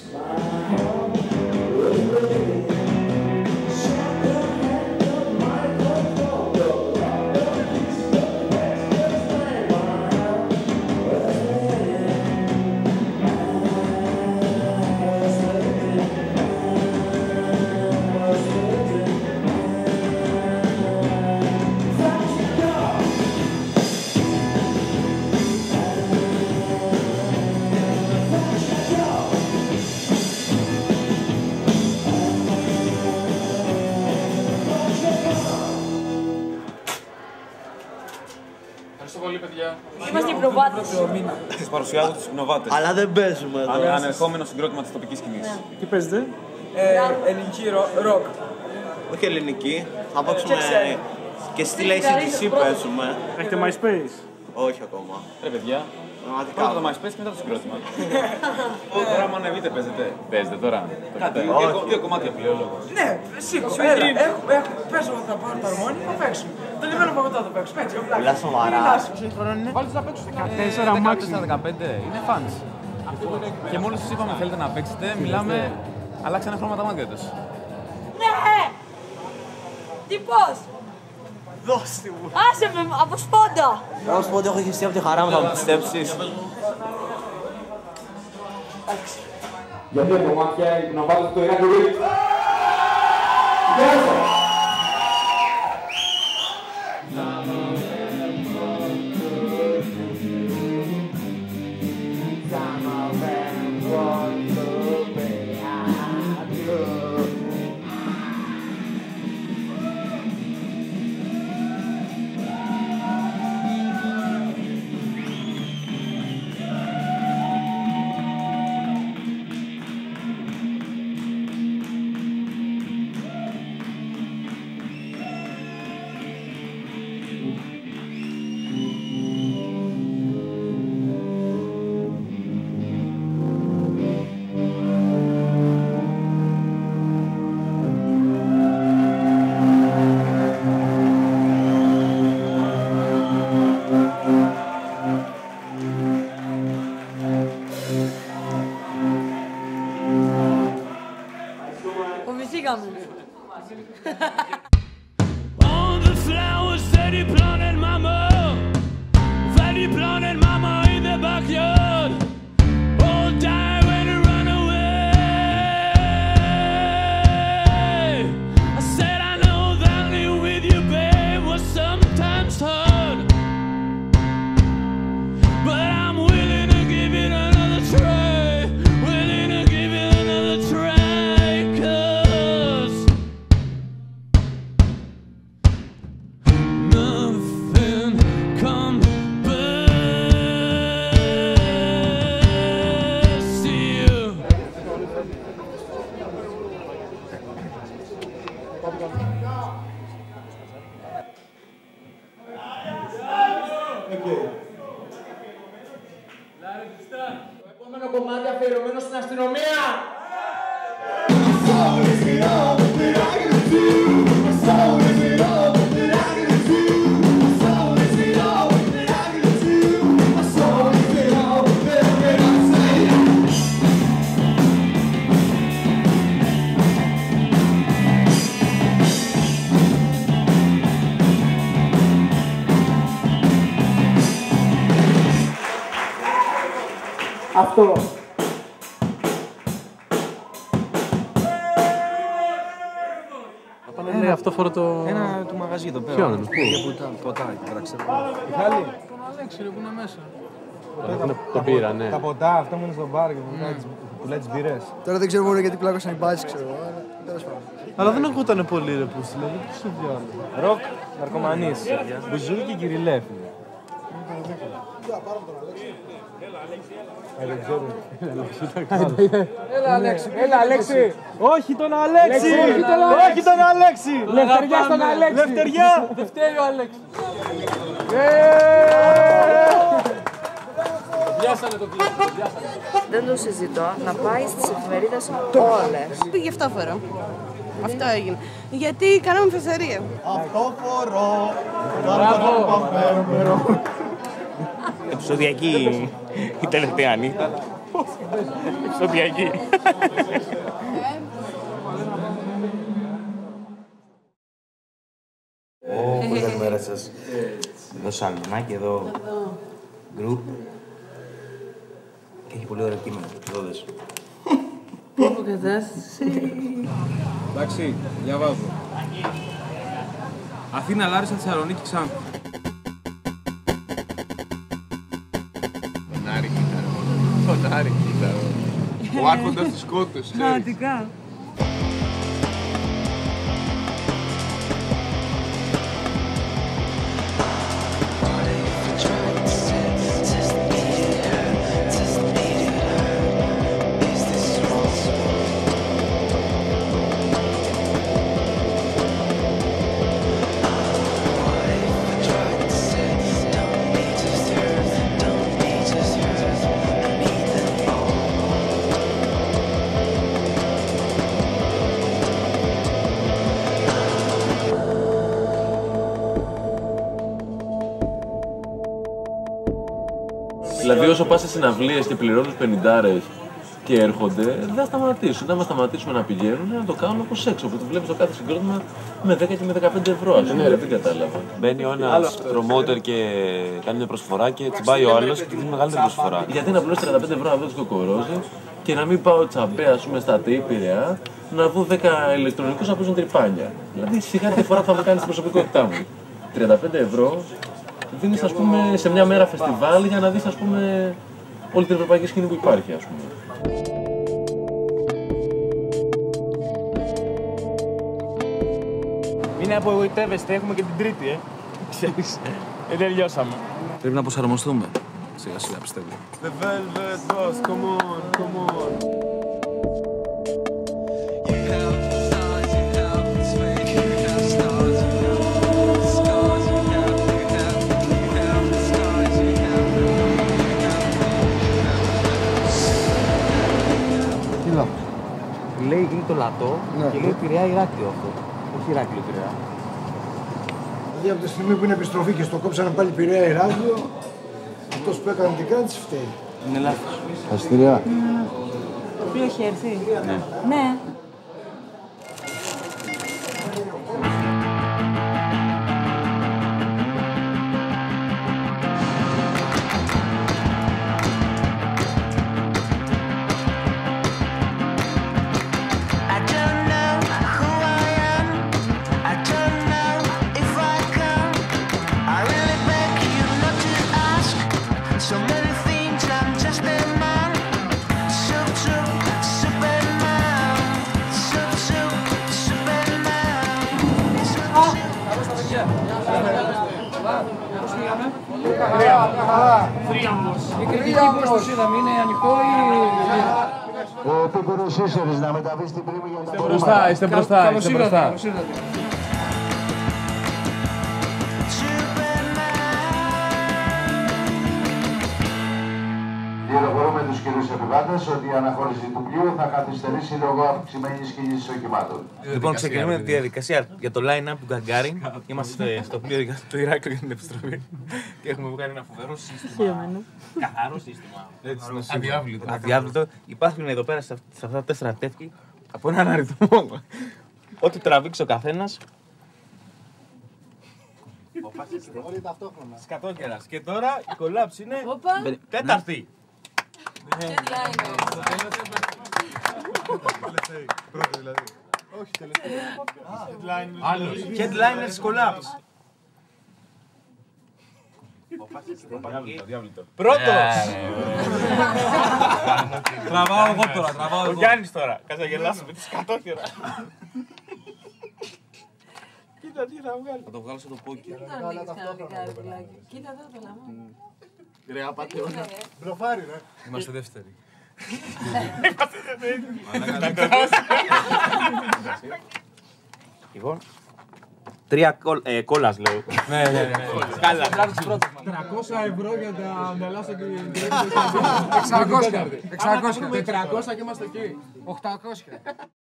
Είμαστε οι προβάτες. Στις παρουσιάζω τους υπνοβάτες. Αλλά δεν παίζουμε εδώ. Ανερχόμενο συγκρότημα της τοπικής σκηνής. Τι παίζετε? Ελληνική ροκ. Όχι ελληνική. Θα παίξουμε και στη ACDC παίζουμε. Έχετε MySpace? Όχι ακόμα. Ρε παιδιά, Πραγματικά. πρώτα το MySpace και μετά το συγκρότημα. Τώρα άμα ανεβείτε παίζετε τώρα. Κάτι. Δύο κομμάτια πλέον. Ναι, σίγουρα. Παίζω θα πάρω το αρμόνι, θα παίξουμε. Το λιμένο παγωτό θα παίξουμε. Έτσι, Μιλά σοβαρά. Βάλτε να παίξουμε 14 μάξιμου. 14-15, είναι fans. Και μόλις τους είπαμε θέλετε να παίξετε, μιλάμε, αλλάξανε χρώματα μάτια τους. Ναι! Τι πώς! Δώστε μου. Άσε με, από σπόντα! Να σου πω ότι έχω χυστεί από τη χαρά μου, θα μου πιστέψεις. Για δύο κομμάτια να βάλω το Ηράκλειο. Γεια σας! All the flowers that he planted, mama, in the backyard, all die when he run away. I said I know that living with you, babe, was sometimes hard, but I'm willing to give it another try, willing to give it another try, 'cause nothing compares to you. Το επόμενο κομμάτι αφιερωμένο στην αστυνομία. Αυτό. αυτόφορο το. Ένα του μαγαζί εδώ πέρα. Ποιο είναι, πού? Για ποτά, εκεί πέρα ξέρω. Μιχάλη. Τον Αλέξη, ρε, που είναι μέσα. Το πήρα, ναι. Τα ποτά, αυτά μου είναι στο μπαρ και πουλάει τις μπύρες. Τώρα δεν ξέρω μόνο γιατί πλάκωσαν οι μπάσεις, ξέρω εγώ. Τέλος πάντων. Αλλά δεν ακούτανε πολύ ρε πούστη, δηλαδή πώς το διάλογο. Ροκ, ναρκωμανής, Μπουζούκι, Κυριλέφ. Έλα Αλέξη, έλα Αλέξη. Όχι τον Αλέξη, όχι τον Αλέξη. Λευτεριά στον Αλέξη. Λευτεριά. Δεν φταίει ο Αλέξη. Πιάσανε το κλείσιμο, πιάσανε. Δεν το συζητώ, να πάει στις εφημερίδες όλες. Γι' αυτό φορώ. Αυτό έγινε. Γιατί κάναμε φεσαρία. Αυτό φορώ. Μπράβο. Επεισοδιακή η τελευταία νύχτα. Επεισοδιακή. Πολύ καλημέρα σας. Εδώ Σαλμινάκι, εδώ γκρουπ. Και έχει πολύ ωραίο κείμενο, εδώ δες. Αποκατάσταση. Εντάξει, διαβάζω. Αθήνα, Λάρισα, Θεσσαλονίκη, Ξάνθη. Τον Άρη κοίταρο. Τον Άρη κοίταρο. Ο άρχοντας της Σκότους, ξέρεις. Πραγματικά. Δηλαδή, όσο πας σε συναυλίες και πληρώνεις 50 και έρχονται, δεν θα σταματήσουν. Δεν θα σταματήσουμε να πηγαίνουν, να το κάνουν όπως έξω. Που το βλέπεις το κάθε συγκρότημα με 10 και με 15 ευρώ. Ας πούμε, δεν κατάλαβα. Μπαίνει ο ένας προμότερ και κάνει μια προσφορά και τσιμπάει ο άλλος και δίνει μεγαλύτερη προσφορά. Γιατί να πληρώσει 35 ευρώ να δω το κοκορόζι και να μην πάω τσαμπέ, ας πούμε, στα ΤΕΙ Πειραιά, να δω 10 ηλεκτρονικούς να παίζουν τρυπάνια. Δηλαδή, σιγά τη φορά θα μου κάνει την προσωπικότητά μου. 35 ευρώ δίνεις, ας πούμε, σε μια μέρα φεστιβάλ για να δεις, ας πούμε, όλη την ευρωπαϊκή σκηνή που υπάρχει, ας πούμε. Μην απογοητεύεστε, έχουμε και την Τρίτη, Ξέρεις, δεν τελειώσαμε. Πρέπει να προσαρμοστούμε. Σιγά σιγά πιστεύω. The Velvet Boss, come on, come on. Λέει είναι το Λατό και λέει Πειραιά Ηράκλειο αυτό. Όχι Ηράκλειο Πειραιά. Δηλαδή από τη στιγμή που είναι επιστροφή και στο κόψανε πάλι Πειραιά Ηράκλειο, αυτός που έκανε την κράτηση φταίει. Είναι λάθος. Αστηρία. Το οποίο έχει έρθει. Ναι. Ναι. Θρίαμβος. Η κριτική πώς τους είδαμε, είναι ανοιχτό ή... Ο Πίκορος Ίσερης να μεταβεί στην Πρίμη για να... Είστε μπροστά, είστε μπροστά, είστε μπροστά. Πληροφορούμε τους κυρίους επιβάτες ότι η αναχώρηση του πλοίου θα καθυστερήσει λόγω αυξημένης κίνησης οχημάτων. Λοιπόν, ξεκινούμε τη διαδικασία για το line-up του Γκαγκάριν. Είμαστε στο πλοίο για το Ηράκλειο για την επιστροφή και έχουμε βγάλει ένα φοβερό σύστημα. Καθαρό σύστημα. Αδιάβλητο. Υπάρχουν εδώ πέρα σε αυτά τα 4 τεύχη από έναν αριθμό. Ό,τι τραβήξει ο καθένας. Όλοι ταυτόχρονα. Σκατόκερας. Και τώρα η κολάψη είναι τέταρτη. Πρώτη δηλαδή. Όχι, τελευταίο. Άλλος. Headliners collapse. Πρώτος! Τραβάω εγώ τώρα, τραβάω εγώ. Ο Γιάννης τώρα. Κάτσε να γελάσω με τη σκατόχερα. Κοίτα τι θα βγάλει. Θα το βγάλω στο πόκι. Κοίτα εδώ το λαμό. Ρε, απατεώνα. Μπλοφάρι, ρε. Είμαστε δεύτεροι. Λοιπόν, 3 κόλλας λέω. Ναι. Κάλα. 300 ευρώ για τα μελάσσα και την 600. 400 και είμαστε εκεί. 800.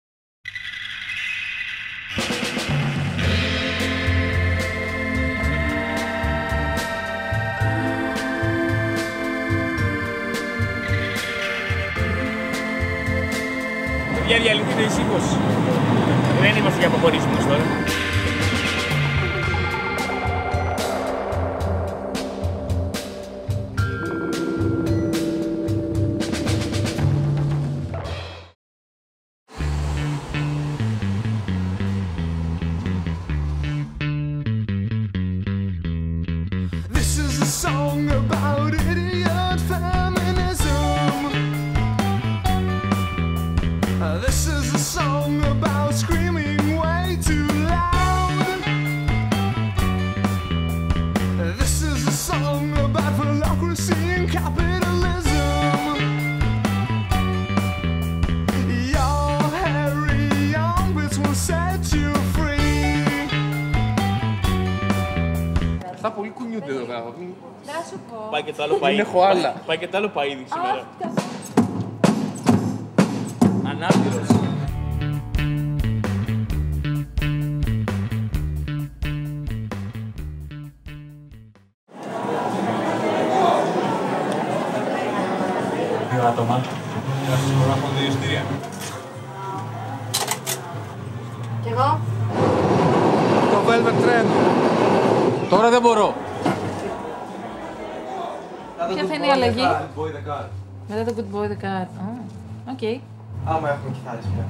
Για διαλυθείτε ησύχως. Δεν είμαστε για αποχωρήσιμος τώρα. This is a song about idiot feminism. This is a song about screaming way too loud. This is a song about philocracy and capitalism. Your hairy armpits will set you free. Αυτά πολύ κουνιούνται εδώ πέρα. Να σου πω. Πάει και το άλλο παΐδι. έχω άλλα. Πάει και το άλλο παΐδι σήμερα. Ανάπηρος. Δύο άτομα. Θα σας μπορώ να έχω 2 εισιτήρια. Κι εγώ. Το Velvet Train. Τώρα δεν μπορώ. Ποια θα είναι η αλλαγή? Μετά το Good Boy the Car. Οκ. Άμα έχουμε κιθάρες πια.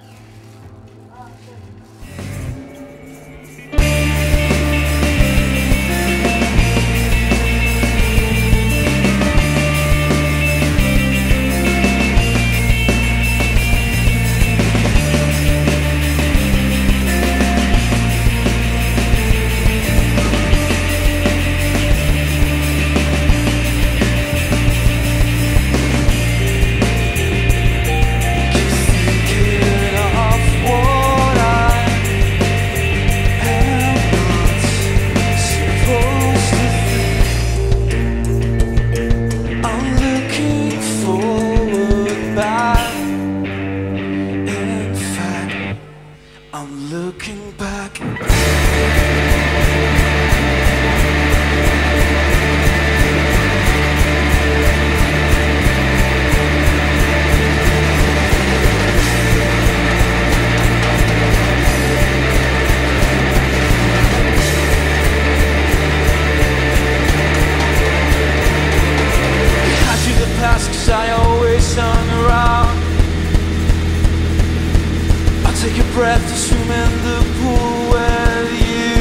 breath to swim in the pool with you.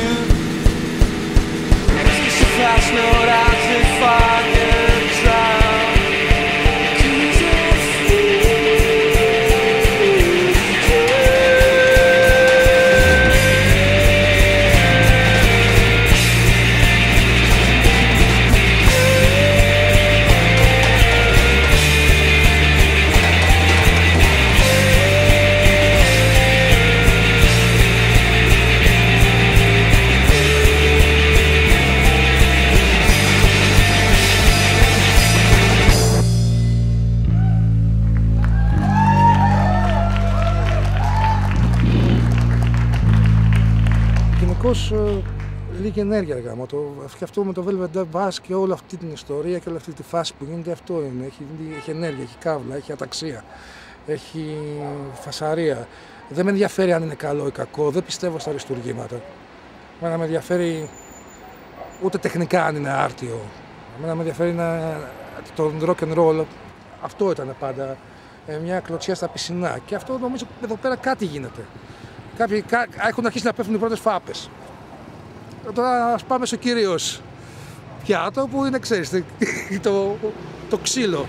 It's a fast note as if I could drown. 'Cause I feel γενικώς λίγη ενέργεια γάμο. Και αυτό με το Velvet Bass και όλη αυτή την ιστορία και όλη αυτή τη φάση που γίνεται, αυτό είναι. Έχει ενέργεια, έχει καύλα, έχει αταξία, έχει φασαρία. Δεν με ενδιαφέρει αν είναι καλό ή κακό, δεν πιστεύω στα αριστουργήματα. Εμένα με ενδιαφέρει ούτε τεχνικά αν είναι άρτιο. Εμένα με ενδιαφέρει το rock and roll, αυτό ήταν πάντα. μια κλωτσιά στα πισινά. Και αυτό νομίζω εδώ πέρα κάτι γίνεται. Κάποιοι έχουν αρχίσει να πέφτουν οι πρώτες φάπες. Τώρα ας πάμε στο κυρίως πιάτο που είναι, ξέρεις, το ξύλο.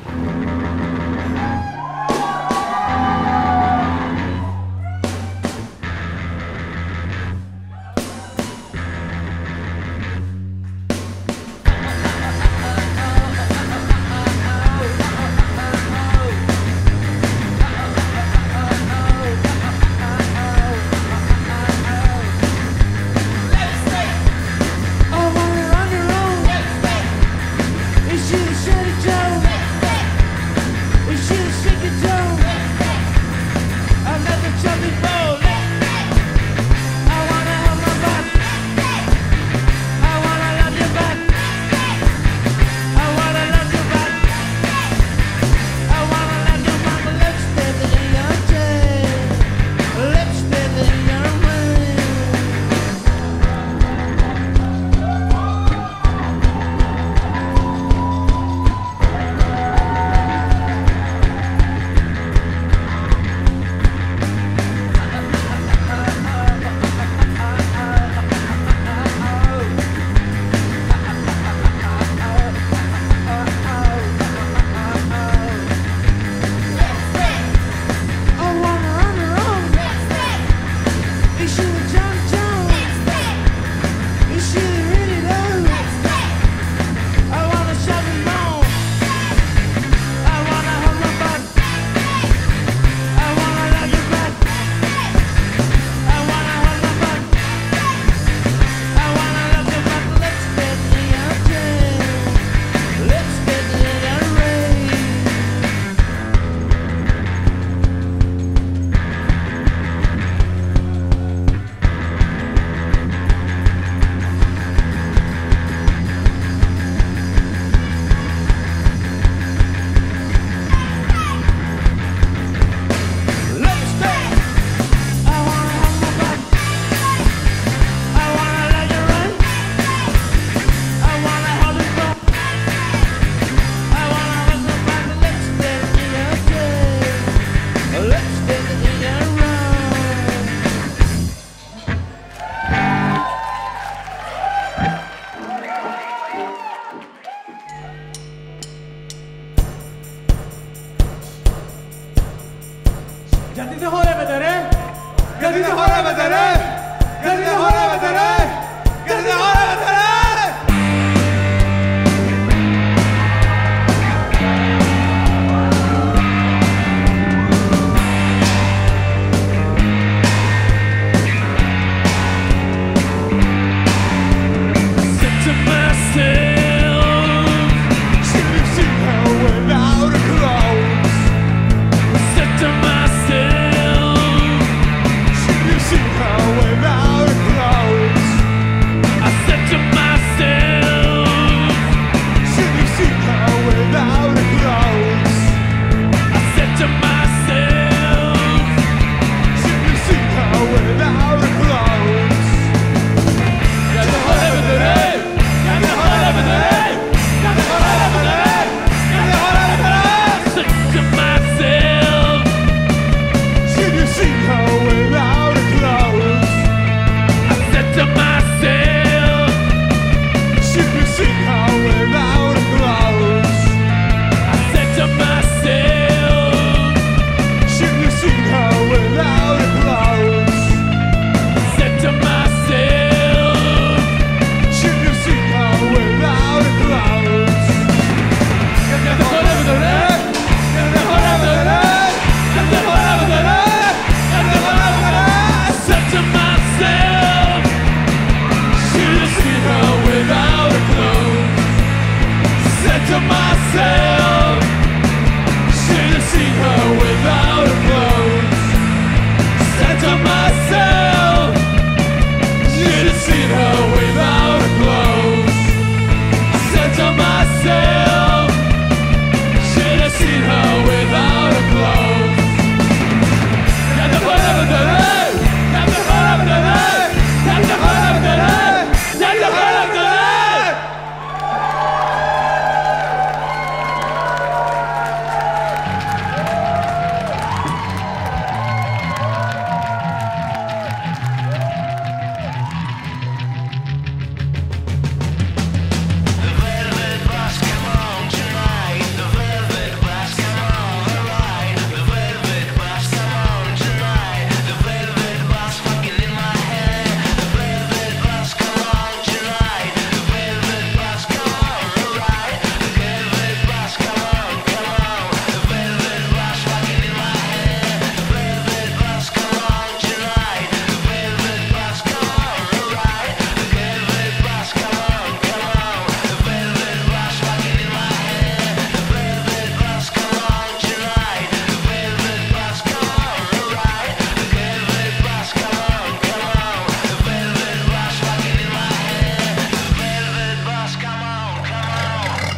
Γιατί δεν χορεύετε ρε! Γιατί δεν χορεύετε ρε! Γιατί δεν χορεύετε ρε! Γιατί δεν χορεύετε ρε!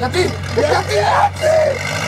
Γιατί έτσι!